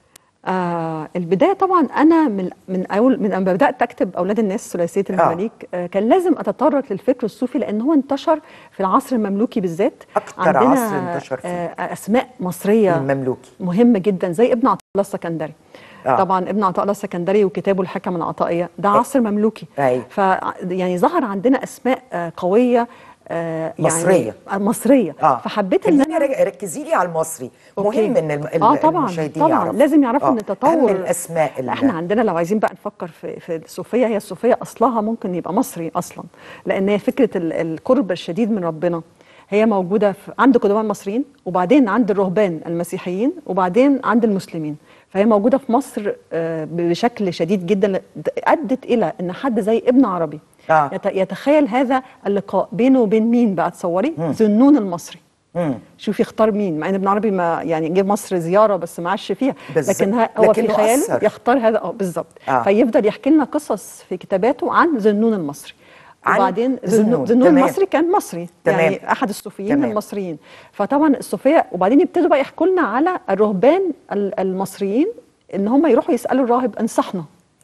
Speaker 14: البدايه طبعا انا من لما بدات اكتب اولاد الناس ثلاثيه المماليك كان لازم اتطرق للفكر الصوفي، لان هو انتشر في العصر المملوكي بالذات.
Speaker 1: اكتر عصر انتشر فيه
Speaker 14: اسماء مصريه
Speaker 1: المملوكي
Speaker 14: مهمه جدا زي ابن عطاء الله السكندري. طبعا ابن عطاء الله السكندري وكتابه الحكم العطائيه ده عصر مملوكي. يعني ظهر عندنا اسماء قويه
Speaker 1: مصريه
Speaker 14: يعني مصريه. فحبيت ان انا
Speaker 1: ركزي لي على المصري. مهم ان المشاهدين
Speaker 14: طبعا
Speaker 1: يعرفوا.
Speaker 14: لازم يعرفوا ان التطور
Speaker 1: الاسماء
Speaker 14: احنا عندنا لو عايزين بقى نفكر في الصوفيه، هي الصوفيه اصلها ممكن يبقى مصري اصلا، لان هي فكره القرب الشديد من ربنا هي موجوده عند قدماء المصريين، وبعدين عند الرهبان المسيحيين، وبعدين عند المسلمين. فهي موجوده في مصر بشكل شديد جدا، ادت الى ان حد زي ابن عربي يتخيل هذا اللقاء بينه وبين مين بقى؟ تصوري ذنون المصري. شوفي اختار مين، مع ان ابن عربي ما يعني جه مصر زياره بس ما عاش فيها، لكن هو في خياله يختار هذا بالظبط. فيفضل يحكي لنا قصص في كتاباته عن ذنون المصري. وبعدين ذنون المصري كان مصري يعني احد الصوفيين المصريين. فطبعا الصوفيه وبعدين يبتدوا بقى يحكوا لنا على الرهبان المصريين ان هم يروحوا يسالوا الراهب انصحنا.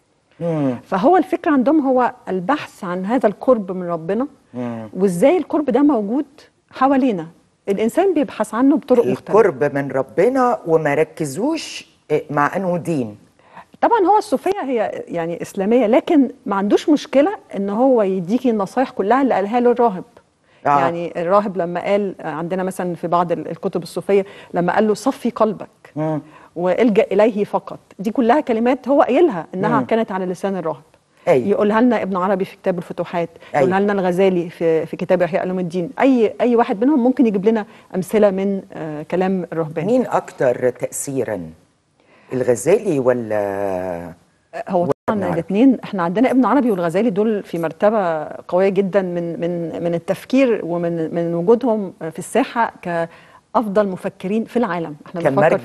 Speaker 14: فهو الفكره عندهم هو البحث عن هذا القرب من ربنا، وازاي القرب ده موجود حوالينا. الانسان بيبحث عنه بطرق مختلفه،
Speaker 1: القرب من ربنا، وما ركزوش مع انه دين.
Speaker 14: طبعا هو الصوفيه هي يعني اسلاميه، لكن ما عندوش مشكله ان هو يديكي النصايح كلها اللي قالها له الراهب. يعني الراهب لما قال عندنا مثلا في بعض الكتب الصوفيه لما قال له صفي قلبك والجا اليه فقط، دي كلها كلمات هو قايلها انها كانت على لسان الراهب. يقولها لنا ابن عربي في كتاب الفتوحات، يقولها لنا الغزالي في كتاب احياء علوم الدين. اي واحد منهم ممكن يجيب لنا امثله من كلام الرهبان.
Speaker 1: مين اكتر تاثيرا، الغزالي ولا
Speaker 14: هو؟ طبعا الاثنين. احنا عندنا ابن عربي والغزالي دول في مرتبه قويه جدا من التفكير ومن وجودهم في الساحه كافضل مفكرين في العالم. احنا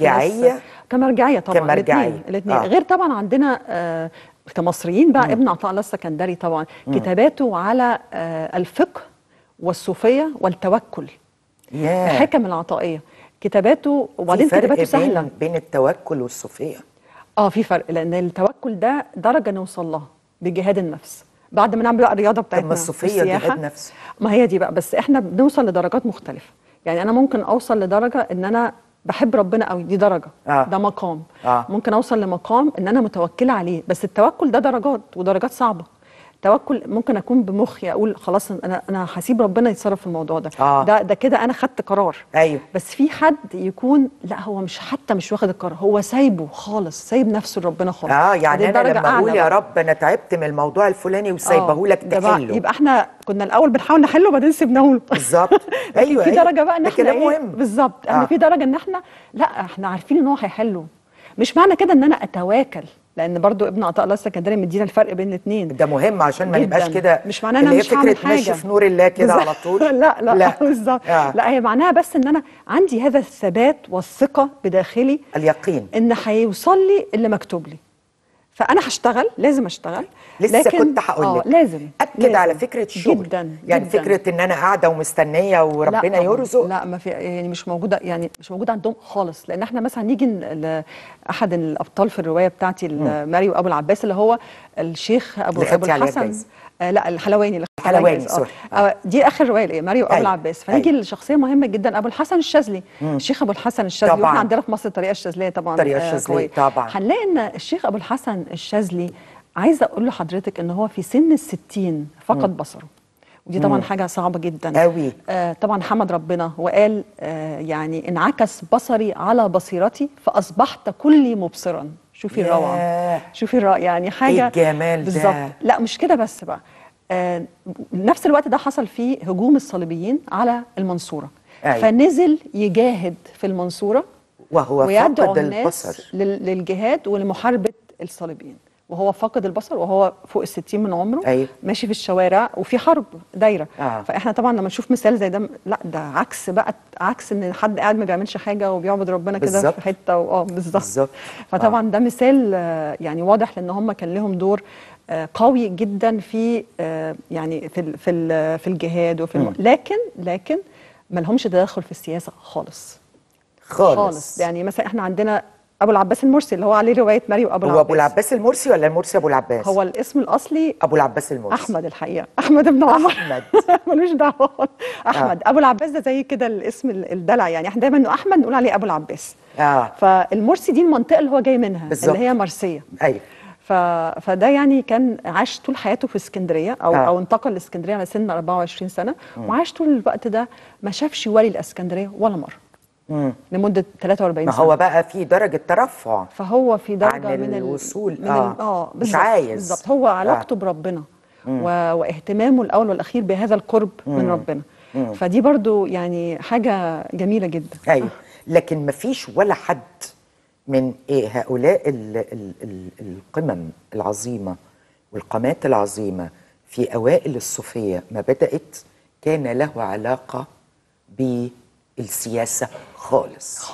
Speaker 14: كمرجعيه طبعا.
Speaker 1: كمرجعيه
Speaker 14: الاثنين غير طبعا عندنا كمصريين بقى ابن عطاء الله السكندري طبعا كتاباته على الفقه والصوفيه والتوكل. الحكم العطائيه كتاباته، وبعدين كتاباته سهله.
Speaker 1: بين التوكل والصوفيه
Speaker 14: في فرق، لان التوكل ده درجه نوصل لها بجهاد النفس بعد ما نعمل بقى الرياضه بتاعتنا.
Speaker 1: طب ما الصوفيه جهاد نفس؟
Speaker 14: ما هي دي بقى، بس احنا بنوصل لدرجات مختلفه. يعني انا ممكن اوصل لدرجه ان انا بحب ربنا قوي، دي درجه ده مقام. ممكن اوصل لمقام ان انا متوكله عليه، بس التوكل ده درجات ودرجات صعبه. التوكل ممكن اكون بمخي اقول خلاص انا هسيب ربنا يتصرف في الموضوع ده. ده كده انا خدت قرار. بس في حد يكون لا، هو مش واخد القرار، هو سايبه خالص، سايب نفسه لربنا خالص.
Speaker 1: يعني انا لما اقول يا رب انا تعبت من الموضوع الفلاني وسايبه لك تحله،
Speaker 14: يبقى احنا كنا الاول بنحاول نحله وبعدين سيبناه له.
Speaker 1: بالظبط.
Speaker 14: ايوه في درجه بقى ان احنا
Speaker 1: مهم.
Speaker 14: بالظبط احنا في درجه ان احنا لا، احنا عارفين ان هو هيحله. مش معنى كده ان انا اتواكل، لان برضو ابن عطاء الله السكندري مدينا الفرق بين الاثنين.
Speaker 1: ده مهم عشان ما نبقاش كده،
Speaker 14: مش معناها انا مش هعمل حاجه
Speaker 1: ماشي في نور الله كده على طول.
Speaker 14: لا بالظبط. لا، هي معناها بس ان انا عندي هذا الثبات والثقه بداخلي،
Speaker 1: اليقين
Speaker 14: ان هيوصل لي اللي مكتوب لي. فانا هشتغل، لازم اشتغل.
Speaker 1: لسه كنت هقول لك
Speaker 14: لازم
Speaker 1: اكد على فكره الشغل
Speaker 14: جدا
Speaker 1: يعني جداً. فكره ان انا قاعده ومستنيه وربنا يرزق،
Speaker 14: لا ما في، يعني مش موجوده، يعني مش موجوده عندهم خالص. لان احنا مثلا نيجي لاحد الابطال في الروايه بتاعتي ماري وابو العباس، اللي هو الشيخ ابو الحسن لا الحلواني
Speaker 1: سوري.
Speaker 14: دي اخر روايه ماري وابو العباس. فنيجي لشخصيه مهمه جدا، ابو الحسن الشاذلي. الشيخ ابو الحسن الشاذلي، واحنا عندنا في مصر الطريقه الشاذليه طبعا.
Speaker 1: الطريقه الشاذليه طبعا.
Speaker 14: هنلاقي ان الشيخ ابو الحسن الشاذلي، عايزه اقول لحضرتك ان هو في سن ال60 فقد بصره، ودي طبعا حاجه صعبه جدا
Speaker 1: قوي.
Speaker 14: طبعا حمد ربنا وقال يعني انعكس بصري على بصيرتي فاصبحت كلي مبصرا. شوفي الروعه، شوفي الروعه، يعني حاجه
Speaker 1: الجمال ده
Speaker 14: بالظبط. لا مش كده بس بقى، نفس الوقت ده حصل فيه هجوم الصليبيين على المنصوره. فنزل يجاهد في المنصوره
Speaker 1: وهو فقد البصر
Speaker 14: للجهاد ولمحاربه الصليبيين، وهو فاقد البصر وهو فوق ال60 من عمره. ماشي في الشوارع وفي حرب دايره. فاحنا طبعا لما نشوف مثال زي ده، لا ده عكس بقى، عكس ان حد قاعد ما بيعملش حاجه وبيعبد ربنا كده في حته بالظبط. فطبعا ده مثال يعني واضح لان هم كان لهم دور قوي جدا في يعني في الجهاد وفي لكن ما لهمش تدخل في السياسه خالص. يعني مثلا احنا عندنا ابو العباس المرسي اللي هو عليه روايه مريم وابو العباس.
Speaker 1: هو ابو العباس المرسي ولا المرسي ابو العباس؟
Speaker 14: هو الاسم الاصلي
Speaker 1: ابو العباس المرسي.
Speaker 14: احمد الحقيقه، احمد بن عمر.
Speaker 1: احمد
Speaker 14: ملوش دعوه. احمد. ابو العباس ده زي كده الاسم الدلع، يعني احنا دايما انه احمد نقول عليه ابو العباس. فالمرسي دي المنطقه اللي هو جاي منها بالزبط. اللي هي مرسيه.
Speaker 1: ايوه.
Speaker 14: فده يعني كان عاش طول حياته في اسكندريه او انتقل لاسكندريه على سن 24 سنه، وعاش طول الوقت ده ما شافش والي الاسكندريه ولا مره. لمده 43 سنه.
Speaker 1: ما هو بقى في درجه ترفع،
Speaker 14: فهو في درجه
Speaker 1: عن من الوصول
Speaker 14: مش عايز بالظبط. هو علاقته بربنا واهتمامه الاول والاخير بهذا القرب من ربنا. فدي برضو يعني حاجه جميله جدا.
Speaker 1: ايوه. لكن ما فيش ولا حد من هؤلاء القمم العظيمه والقامات العظيمه في اوائل الصوفيه ما بدات كان له علاقه بالسياسه خالص.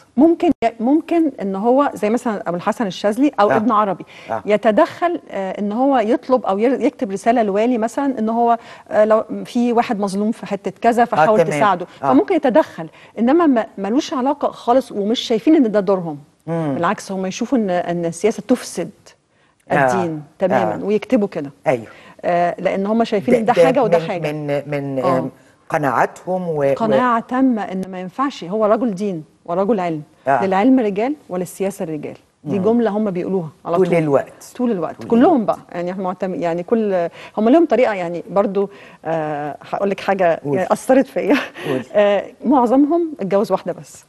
Speaker 14: ممكن ان هو زي مثلا ابو الحسن الشاذلي او ابن عربي يتدخل، ان هو يطلب او يكتب رساله لوالي مثلا ان هو لو في واحد مظلوم في حته كذا فحاول تساعده. فممكن يتدخل، انما ملوش علاقه خالص، ومش شايفين ان ده دورهم. بالعكس هم يشوفوا ان السياسه تفسد الدين تماما ويكتبوا كده.
Speaker 1: ايوه.
Speaker 14: لان هم شايفين ان ده حاجه وده حاجه.
Speaker 1: من قناعاتهم
Speaker 14: قناعه تامه ان ما ينفعش. هو رجل دين ورجل علم. للعلم رجال وللسياسه رجال. دي جمله هم بيقولوها على طول طول الوقت كلهم بقى. يعني احنا يعني كل هم لهم طريقه. يعني برضو هقول لك حاجه يعني اثرت فيا. معظمهم اتجوز واحده بس.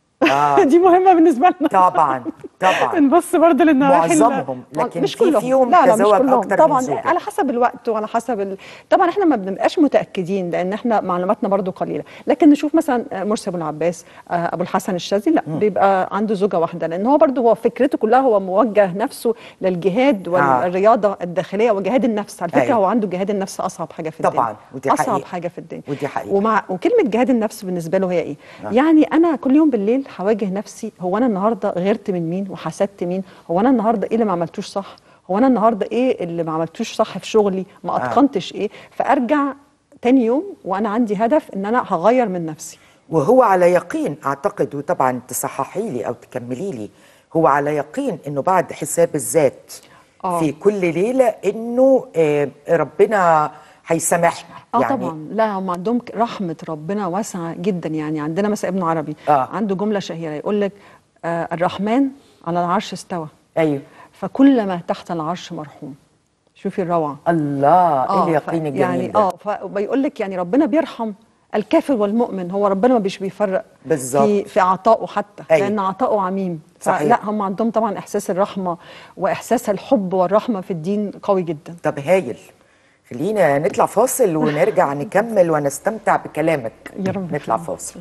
Speaker 14: دي مهمه بالنسبه لنا.
Speaker 1: طبعا
Speaker 14: نبص برضه للنواحي
Speaker 1: معظمهم، لكن
Speaker 14: مش
Speaker 1: في فيهم تزوج اكتر
Speaker 14: طبعا
Speaker 1: من زوجة.
Speaker 14: على حسب الوقت وعلى حسب طبعا احنا ما بنبقاش متاكدين لان احنا معلوماتنا برضه قليله. لكن نشوف مثلا مرسي ابو العباس، ابو الحسن الشاذلي، لا بيبقى عنده زوجه واحده، لان هو برضه هو فكرته كلها هو موجه نفسه للجهاد والرياضه الداخليه وجهاد النفس. على فكره هو عنده جهاد النفس اصعب حاجه في الدين.
Speaker 1: طبعا ودي
Speaker 14: اصعب حاجه في الدين.
Speaker 1: ودي حقيقه.
Speaker 14: وكلمه جهاد النفس بالنسبه له هي ايه؟ يعني انا كل يوم بالليل هواجه نفسي، هو انا النهارده غيرت من مين وحسدت مين؟ هو انا النهارده ايه اللي ما عملتوش صح؟ هو انا النهارده ايه اللي ما عملتوش صح في شغلي؟ ما اتقنتش ايه؟ فارجع تاني يوم وانا عندي هدف ان انا هغير من نفسي.
Speaker 1: وهو على يقين اعتقد، وطبعا تصححي لي او تكملي لي، هو على يقين انه بعد حساب الذات في كل ليله انه ربنا هيسامحنا.
Speaker 14: يعني طبعا. لا هم عندهم رحمه ربنا واسعه جدا. يعني عندنا مثلا ابن عربي عنده جمله شهيره يقول لك الرحمن على العرش استوى.
Speaker 1: ايوه.
Speaker 14: فكل ما تحت العرش مرحوم. شوفي الروعه.
Speaker 1: الله. ايه اليقين الجميل
Speaker 14: يعني
Speaker 1: ده.
Speaker 14: فبيقول لك يعني ربنا بيرحم الكافر والمؤمن. هو ربنا ما بيفرق في عطائه حتى. لان عطائه عميم. لا هم عندهم طبعا احساس الرحمه واحساس الحب والرحمه في الدين قوي جدا.
Speaker 1: طب هايل. خلينا نطلع فاصل ونرجع نكمل ونستمتع بكلامك.
Speaker 14: يا رب.
Speaker 1: نطلع فاصل.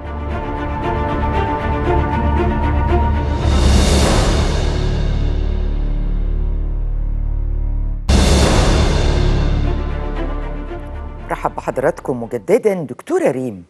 Speaker 1: مرحب بحضراتكم مجددا. دكتورة ريم،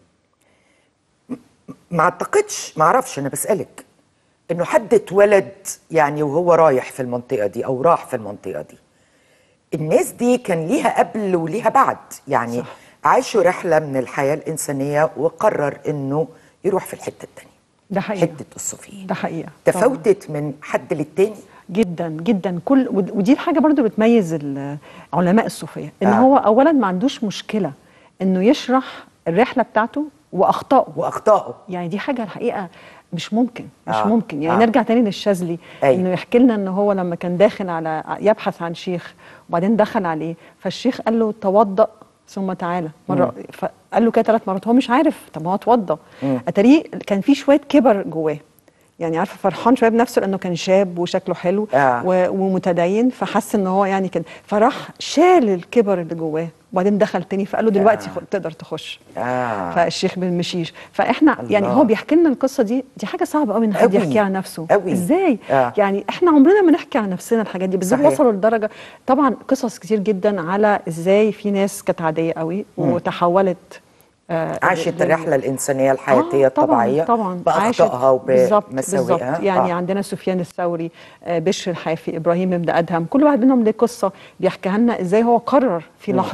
Speaker 1: ما اعتقدش، ما اعرفش، انا بسألك انه حد اتولد يعني وهو رايح في المنطقة دي او راح في المنطقة دي. الناس دي كان ليها قبل وليها بعد، يعني صح. عاشوا رحلة من الحياة الإنسانية وقرر انه يروح في الحتة التانية.
Speaker 14: ده حقيقة.
Speaker 1: حتة الصوفية.
Speaker 14: ده حقيقة.
Speaker 1: تفاوتت من حد للتاني
Speaker 14: جدا جدا. ودي الحاجه برضو بتميز علماء الصوفيه، ان هو اولا ما عندوش مشكله انه يشرح الرحله بتاعته واخطائه. يعني دي حاجه الحقيقه مش ممكن يعني نرجع تاني للشاذلي. انه يحكي لنا ان هو لما كان داخل على يبحث عن شيخ وبعدين دخل عليه، فالشيخ قال له توضأ ثم تعالى مره. فقال له كده 3 مرات. هو مش عارف. طب ما هو اتوضأ. اتاريه كان في شويه كبر جواه. يعني عارفه فرحان شويه بنفسه لانه كان شاب وشكله حلو ومتدين، فحس ان هو يعني كده، فراح شال الكبر اللي جواه وبعدين دخل تاني. فقال له دلوقتي تقدر تخش. فالشيخ بن مشيش. فاحنا يعني هو بيحكي لنا القصه دي حاجه صعبه قوي ان حد يحكيها عن نفسه. ازاي؟ يعني احنا عمرنا ما نحكي عن نفسنا الحاجات دي بالذات. وصلوا لدرجه طبعا قصص كتير جدا على ازاي في ناس كانت عاديه قوي وتحولت
Speaker 1: عاشت الرحلة الإنسانية الحياتية الطبيعية
Speaker 14: طبعا
Speaker 1: بأخطائها وبمساوئها.
Speaker 14: يعني عندنا سفيان الثوري، بشر الحافي، إبراهيم بن أدهم، كل واحد منهم له قصة بيحكيها لنا إزاي هو قرر في لحظة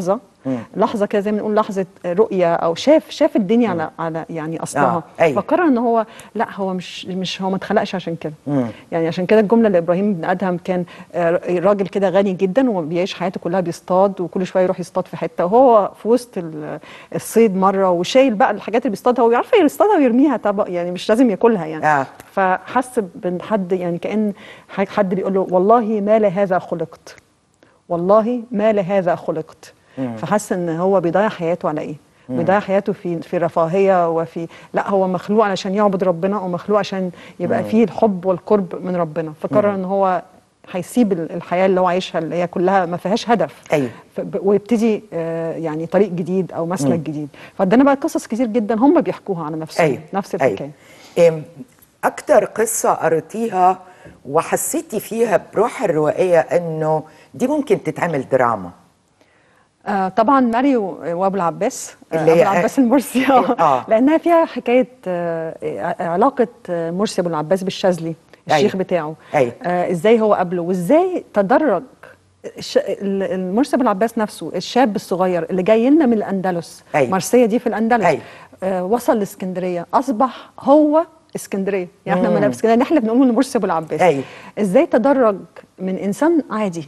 Speaker 14: لحظه كده زي ما نقول لحظه رؤيه، او شاف الدنيا على يعني اصلها. فقرر ان هو لا، هو مش هو ما اتخلقش عشان كده. يعني عشان كده الجمله لابراهيم بن ادهم كان راجل كده غني جدا وبيعيش حياته كلها بيصطاد، وكل شويه يروح يصطاد في حته، وهو في وسط الصيد مره وشايل بقى الحاجات اللي بيصطادها، ويعرف يصطادها ويرميها طبعا، يعني مش لازم ياكلها يعني. فحس بحد، يعني كأن حد بيقول له والله ما لهذا خلقت، والله ما لهذا خلقت. فحس ان هو بيضيع حياته على ايه؟ بيضيع حياته في رفاهيه وفي، لا هو مخلوق علشان يعبد ربنا، ومخلوق عشان يبقى فيه الحب والقرب من ربنا. فقرر ان هو هيسيب الحياه اللي هو عايشها اللي هي كلها ما فيهاش هدف، ويبتدي يعني طريق جديد او مسلك جديد. فعندنا بقى قصص كتير جدا هم بيحكوها على نفسهم. نفس الحكايه.
Speaker 1: اكتر قصه قريتيها وحسيتي فيها بروح الروائيه انه دي ممكن تتعمل دراما؟
Speaker 14: طبعا ماري وابو العباس، ابو العباس المرسي. لانها فيها حكايه علاقه مرسي ابو العباس بالشاذلي الشيخ بتاعه. ازاي هو قابله، وازاي تدرج المرسي ابو العباس نفسه، الشاب الصغير اللي جاي لنا من الاندلس. مرسيه دي في الاندلس. وصل لاسكندريه، اصبح هو اسكندريه. يعني احنا من اسكندريه احنا بنقول لمرسي ابو العباس. ازاي تدرج من انسان عادي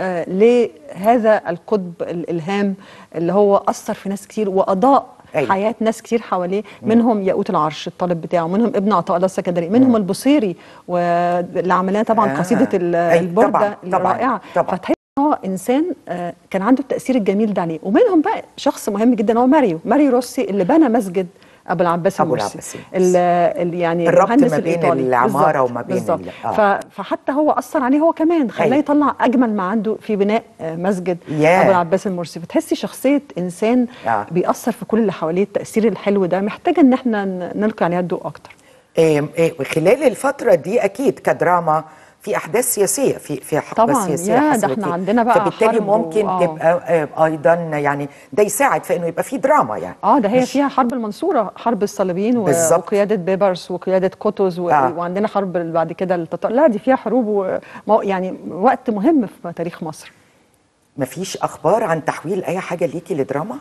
Speaker 14: لهذا القطب الالهام اللي هو اثر في ناس كتير واضاء حياه ناس كتير حواليه. منهم ياقوت العرش الطالب بتاعه، منهم ابن عطاء الله السكندري، منهم البصيري واللي عملها طبعا قصيده البرده الرائعه. فتحس هو انسان كان عنده التاثير الجميل ده عليه. ومنهم بقى شخص مهم جدا هو ماريو روسي اللي بنى مسجد ابو العباس المرسي، يعني
Speaker 1: الربط ما بين العماره وما بين
Speaker 14: فحتى هو اثر عليه هو كمان، خلاه يطلع اجمل ما عنده في بناء مسجد ابو العباس المرسي. فتحسي شخصيه انسان بيأثر في كل اللي حواليه. التاثير الحلو ده محتاجه ان احنا نلقي عليها الضوء اكتر.
Speaker 1: خلال الفتره دي اكيد كدراما في احداث سياسيه، في احداث سياسيه
Speaker 14: طبعا. ده احنا عندنا بقى
Speaker 1: فبالتالي ممكن تبقى ايضا يعني ده يساعد في انه يبقى في دراما يعني.
Speaker 14: ده هي فيها حرب المنصوره، حرب الصليبيين وقياده بيبرس وقياده قطز وعندنا حرب بعد كده التتار. لا دي فيها حروب يعني وقت مهم في تاريخ مصر.
Speaker 1: مفيش اخبار عن تحويل اي حاجه ليكي لدراما؟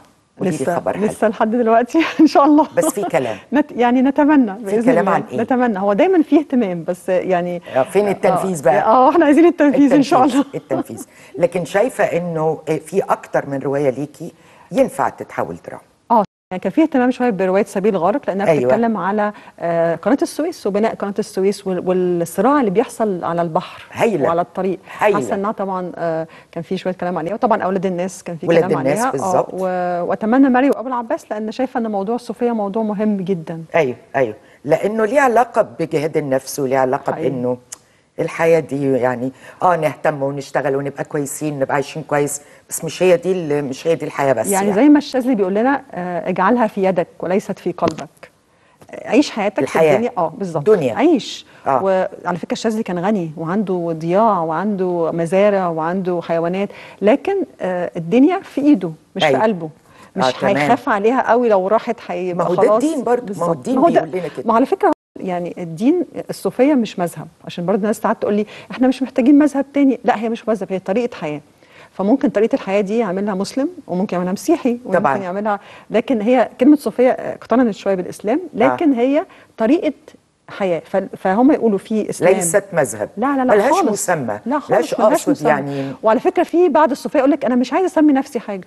Speaker 14: لسه لحد دلوقتي ان شاء الله.
Speaker 1: بس في كلام
Speaker 14: يعني نتمنى باذن الله.
Speaker 1: كلام عن ايه؟
Speaker 14: نتمنى. هو دايما فيه اهتمام بس يعني
Speaker 1: فين التنفيز بقى؟
Speaker 14: احنا عايزين التنفيذ ان شاء الله.
Speaker 1: التنفيذ. لكن شايفه انه في اكتر من روايه ليكي ينفع تتحول دراما؟
Speaker 14: يعني كان فيه اهتمام شويه بروايه سبيل غارق لانها بتتكلم على قناه السويس وبناء قناه السويس والصراع اللي بيحصل على البحر وعلى الطريق. حاسه انها طبعا كان فيه شويه كلام عليها، وطبعا اولاد الناس كان فيه كلام عليها.
Speaker 1: بالظبط.
Speaker 14: واتمنى ماري وابو العباس لان شايفه ان موضوع الصوفيه موضوع مهم جدا.
Speaker 1: ايوه لانه ليه علاقه بجهاد النفس وليه علاقه بانه الحياه دي يعني نهتم ونشتغل ونبقى كويسين، نبقى عايشين كويس، بس مش هي دي الحياه بس.
Speaker 14: يعني زي ما الشاذلي بيقول لنا اجعلها في يدك وليست في قلبك. عيش حياتك في الدنيا. بالظبط. عيش. وعلى فكره الشاذلي كان غني وعنده ضياع وعنده مزارع وعنده حيوانات، لكن الدنيا في ايده مش في قلبه. مش هيخاف عليها قوي لو راحت هيبقى خلاص.
Speaker 1: ما هو ده الدين برضه. ما هو الدين بيقول لنا كده.
Speaker 14: ما على فكره يعني الدين الصوفيه مش مذهب، عشان برضه الناس ساعات تقول لي احنا مش محتاجين مذهب تاني. لا هي مش مذهب، هي طريقه حياه. فممكن طريقه الحياه دي يعملها مسلم وممكن يعملها مسيحي وممكن يعملها، لكن هي كلمه صوفيه اقترنت شويه بالاسلام، لكن هي طريقه حياه. فهم يقولوا في اسلام
Speaker 1: ليست مذهب.
Speaker 14: لا
Speaker 1: ملهاش مسمى.
Speaker 14: لا خالص
Speaker 1: ملهاش مسمى. يعني
Speaker 14: وعلى فكره في بعض الصوفيه يقول لك انا مش عايز اسمي نفسي حاجه.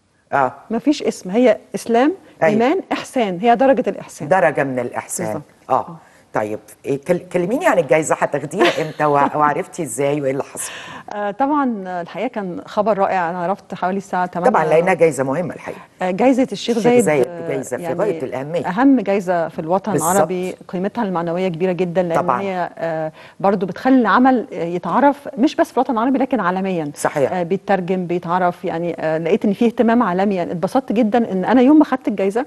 Speaker 14: مفيش اسم، هي اسلام ايمان احسان، هي درجه الاحسان،
Speaker 1: درجه من الاحسان. طيب كلميني عن الجائزه، هتاخديها امتى وعرفتي ازاي وايه اللي حصل؟
Speaker 14: طبعا الحقيقه كان خبر رائع. انا عرفت حوالي الساعه 8
Speaker 1: طبعا لانها جائزه مهمه الحقيقه.
Speaker 14: جائزه الشيخ زايد
Speaker 1: جائزه
Speaker 14: يعني
Speaker 1: في غايه الاهميه،
Speaker 14: اهم جائزه في الوطن العربي، قيمتها المعنويه كبيره جدا لان طبعا. هي برضو بتخلي العمل يتعرف مش بس في الوطن العربي لكن عالميا.
Speaker 1: صحيح.
Speaker 14: بيترجم بيتعرف يعني. لقيت ان فيه اهتمام عالمي. يعني اتبسطت جدا ان انا يوم ما خدت الجائزه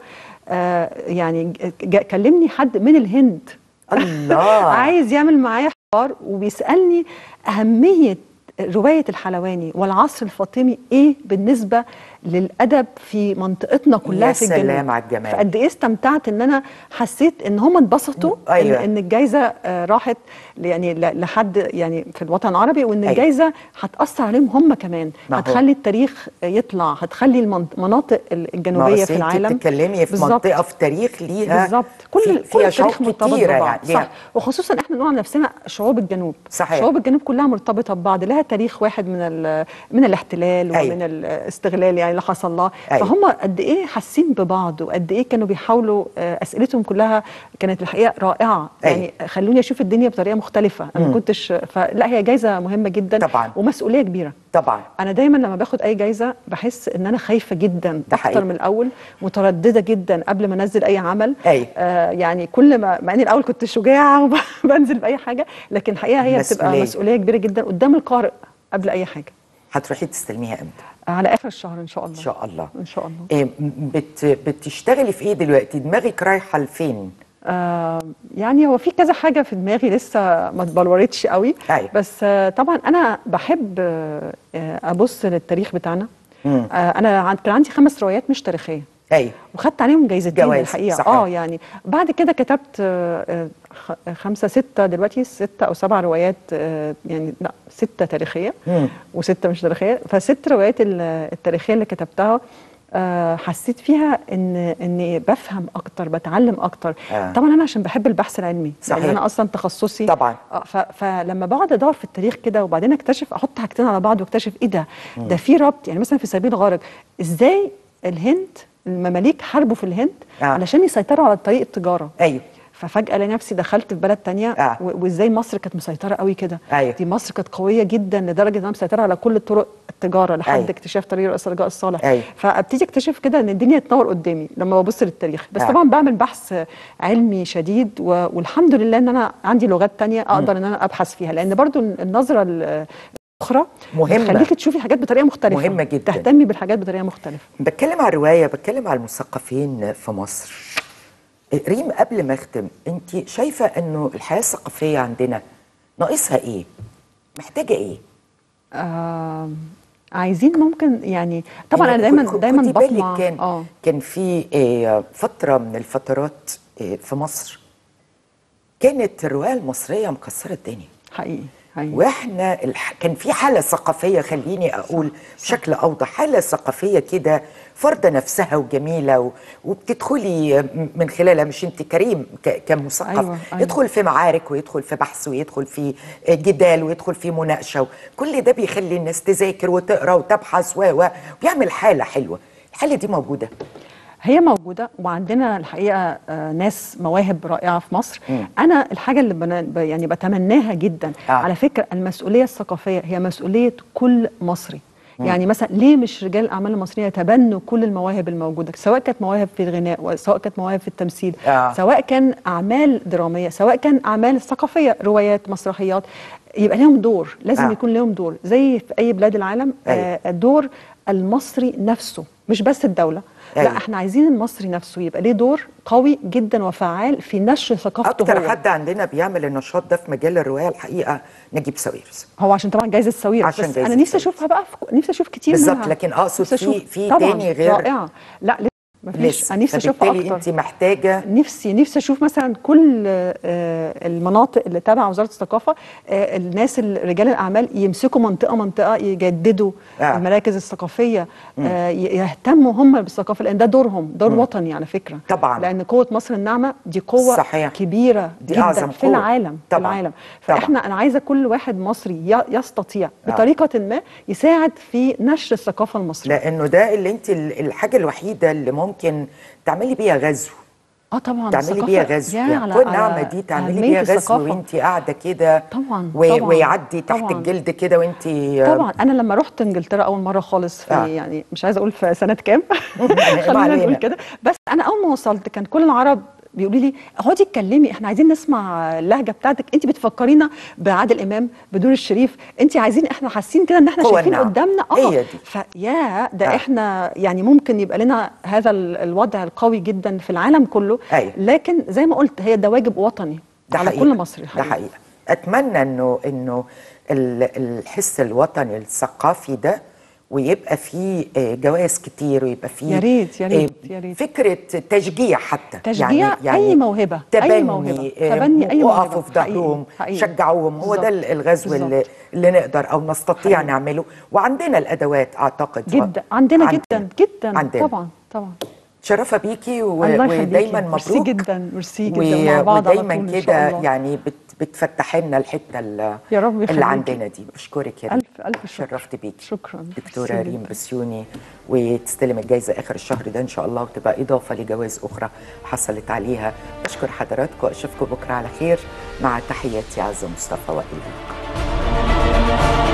Speaker 14: يعني كلمني حد من الهند
Speaker 1: الله
Speaker 14: عايز يعمل معايا حوار وبيسألني أهمية روايه الحلواني والعصر الفاطمي ايه بالنسبه للادب في منطقتنا كلها في الجنوب.
Speaker 1: يا سلام على الجمال.
Speaker 14: فقد ايه استمتعت ان انا حسيت ان هم انبسطوا
Speaker 1: أيوة.
Speaker 14: ان الجائزه راحت يعني لحد يعني في الوطن العربي، وان
Speaker 1: أيوة.
Speaker 14: الجائزه هتاثر عليهم هم كمان، هتخلي التاريخ يطلع، هتخلي المناطق الجنوبيه في العالم.
Speaker 1: بتتكلمي في منطقه في تاريخ ليها
Speaker 14: بالظبط، كل
Speaker 1: فيها
Speaker 14: التاريخ مرتبط ببعض
Speaker 1: يعني.
Speaker 14: صح. وخصوصا احنا نقول عن نفسنا شعوب الجنوب.
Speaker 1: صحيح.
Speaker 14: شعوب الجنوب كلها مرتبطه ببعض، لها تاريخ واحد من الاحتلال ومن
Speaker 1: أيوة.
Speaker 14: الاستغلال يعني اللي حصل لها.
Speaker 1: أيوة.
Speaker 14: فهم قد ايه حاسين ببعض، وقد ايه كانوا بيحاولوا. اسئلتهم كلها كانت الحقيقه رائعه.
Speaker 1: أيوة.
Speaker 14: يعني خلوني اشوف الدنيا بطريقه مختلفه. انا ما كنتش فلا، هي جايزه مهمه جدا
Speaker 1: طبعا،
Speaker 14: ومسؤوليه كبيره.
Speaker 1: طبعا
Speaker 14: انا دايما لما باخد اي جايزه بحس ان انا خايفه جدا
Speaker 1: حقيقي.
Speaker 14: اكتر من الاول، متردده جدا قبل ما انزل اي عمل.
Speaker 1: أيوة.
Speaker 14: يعني كل ما اني الاول كنت شجاعه وبنزل باي حاجه، لكن الحقيقه هي بتبقى مسؤوليه كبيره جدا قدام القارئ قبل اي حاجه.
Speaker 1: هتروحي تستلميها امتى؟
Speaker 14: على اخر الشهر ان شاء الله.
Speaker 1: ان شاء الله.
Speaker 14: ان شاء الله.
Speaker 1: بتشتغلي في ايه دلوقتي؟ دماغك رايحه لفين؟
Speaker 14: يعني هو في كذا حاجه في دماغي لسه ما اتبلورتش قوي.
Speaker 1: أيوة.
Speaker 14: بس طبعا انا بحب ابص للتاريخ بتاعنا. انا كان عندي 5 روايات مش تاريخيه.
Speaker 1: ايوه.
Speaker 14: وخدت عليهم جايزتين الحقيقه.
Speaker 1: صحيح.
Speaker 14: يعني بعد كده كتبت 5 6 دلوقتي 6 أو 7 روايات. يعني لا 6 تاريخيه و6 مش تاريخيه. ف6 روايات التاريخيه اللي كتبتها حسيت فيها اني بفهم اكتر، بتعلم اكتر. طبعا انا عشان بحب البحث العلمي.
Speaker 1: صحيح.
Speaker 14: يعني انا اصلا تخصصي
Speaker 1: طبعا.
Speaker 14: فلما بقعد ادور في التاريخ كده وبعدين اكتشف، احط حاجتين على بعض واكتشف ايه ده في ربط. يعني مثلا في سبيل غارق، ازاي الهند المماليك حاربوا في الهند علشان يسيطروا على طريق التجاره.
Speaker 1: ايوه.
Speaker 14: ففجأة لقيت نفسي دخلت في بلد تانية. وازاي مصر كانت مسيطرة قوي كده.
Speaker 1: أيوة.
Speaker 14: دي مصر كانت قوية جدا لدرجة انها مسيطرة على كل طرق التجارة لحد
Speaker 1: أيوة.
Speaker 14: اكتشاف طريق رأس رجاء الصالح.
Speaker 1: أيوة.
Speaker 14: فابتدي اكتشف كده ان الدنيا تنور قدامي لما ببص للتاريخ. بس طبعا بعمل بحث علمي شديد والحمد لله ان انا عندي لغات تانية اقدر ان انا ابحث فيها، لان برضو النظرة الاخرى
Speaker 1: مهمة،
Speaker 14: خليكي تشوفي حاجات بطريقة مختلفة،
Speaker 1: مهمة جدا،
Speaker 14: تهتمي بالحاجات بطريقة مختلفة.
Speaker 1: بتكلم على الرواية، بتكلم على المثقفين في مصر. ريم قبل ما اختم، انت شايفه انه الحياه الثقافيه عندنا ناقصها ايه؟ محتاجه ايه؟
Speaker 14: عايزين ممكن يعني طبعا انا دايما بطمع.
Speaker 1: كان في فتره من الفترات في مصر كانت الروايه المصريه مكسره الدنيا
Speaker 14: حقيقي.
Speaker 1: واحنا كان في حاله ثقافيه، خليني اقول بشكل اوضح، حاله ثقافيه كده فرضه نفسها وجميله وبتدخلي من خلالها. مش انت كريم كمثقف
Speaker 14: أيوة.
Speaker 1: يدخل في معارك ويدخل في بحث ويدخل في جدال ويدخل في مناقشه، كل ده بيخلي الناس تذاكر وتقرا وتبحث وبيعمل حاله حلوه. الحاله دي موجوده؟
Speaker 14: هي موجودة، وعندنا الحقيقة ناس مواهب رائعة في مصر. أنا الحاجة اللي يعني بتمناها جدا على فكرة، المسؤولية الثقافية هي مسؤولية كل مصري. يعني مثلا ليه مش رجال الأعمال المصريين يتبنوا كل المواهب الموجودة، سواء كانت مواهب في الغناء، سواء كانت مواهب في التمثيل، سواء كان أعمال درامية، سواء كان أعمال ثقافية، روايات، مسرحيات، يبقى لهم دور. لازم يكون لهم دور زي في أي بلاد العالم. دور المصري نفسه، مش بس الدولة. لا، احنا عايزين المصري نفسه يبقى ليه دور قوي جدا وفعال في نشر ثقافته.
Speaker 1: اكتر حد عندنا بيعمل النشاط ده في مجال الروايه الحقيقه نجيب ساويرس.
Speaker 14: هو عشان طبعا جائزه ساويرس، بس انا نفسي اشوفها بقى نفسي اشوف كتير منها
Speaker 1: بالظبط. لكن اقصد في تاني غير
Speaker 14: رائعه. لا مفيش. انا نفسي اشوفها اكتر.
Speaker 1: انت محتاجه.
Speaker 14: نفسي اشوف مثلا كل المناطق اللي تابعه وزاره الثقافه، الناس رجال الاعمال يمسكوا منطقه يجددوا المراكز الثقافيه، يهتموا هم بالثقافه، لان ده دورهم، دور وطني على فكره.
Speaker 1: طبعا.
Speaker 14: لان قوه مصر الناعمه دي قوه
Speaker 1: صحيح.
Speaker 14: كبيره
Speaker 1: دي
Speaker 14: جدا
Speaker 1: أعظم
Speaker 14: في العالم.
Speaker 1: طبعا.
Speaker 14: في العالم. فاحنا انا عايزه كل واحد مصري يستطيع بطريقه ما يساعد في نشر الثقافه المصريه،
Speaker 1: لانه ده اللي انت الحاجه الوحيده اللي ممكن تعملي بيها غزو.
Speaker 14: طبعا
Speaker 1: تعملي بيها غزو، يعني كل نعمه دي تعملي بيها غزو وانت قاعده كده.
Speaker 14: طبعا.
Speaker 1: ويعدي تحت الجلد كده وانت.
Speaker 14: طبعا انا لما رحت انجلترا اول مره خالص في يعني مش عايزه اقول في سنه كام خلينا نقول كده، بس انا اول ما وصلت كان كل العرب بيقولوا لي اقعدي اتكلمي، احنا عايزين نسمع اللهجه بتاعتك، انت بتفكرينا بعادل امام، بدور الشريف، انت عايزين، احنا حاسين كده ان احنا شايفين قدامنا.
Speaker 1: هي دي.
Speaker 14: فيا ده احنا يعني ممكن يبقى لنا هذا الوضع القوي جدا في العالم كله.
Speaker 1: أيوة.
Speaker 14: لكن زي ما قلت هي ده واجب وطني على كل مصري.
Speaker 1: ده حقيقه. اتمنى انه الحس الوطني الثقافي ده، ويبقى فيه جوائز كتير، ويبقى فيه
Speaker 14: يا ريت يا ريت يا ريت
Speaker 1: فكره تشجيع حتى،
Speaker 14: تشجيع يعني اي موهبه،
Speaker 1: تبني
Speaker 14: اي موهبه، تبني اي موهبه،
Speaker 1: وقفوا في ظهرهم، شجعوهم. هو ده الغزو اللي نقدر او نستطيع نعمله، وعندنا الادوات اعتقد
Speaker 14: جدا، عندنا جدا جدا
Speaker 1: عندنا.
Speaker 14: طبعا
Speaker 1: شرفة بيكي ودايما مبروك.
Speaker 14: ميرسي جدا، ميرسي جدا مع بعض على طول
Speaker 1: ودايما كده يعني بتفتح لنا الحته
Speaker 14: يا رب
Speaker 1: اللي عندنا دي. بشكرك يا ريم،
Speaker 14: الف شكر.
Speaker 1: شرفت بيكي.
Speaker 14: شكرا
Speaker 1: دكتوره ريم بسيوني، وتستلم الجائزه اخر الشهر ده ان شاء الله، وتبقى اضافه لجوائز اخرى حصلت عليها. بشكر حضراتكم، اشوفكم بكره على خير، مع تحياتي عزه مصطفى، والى اللقاء.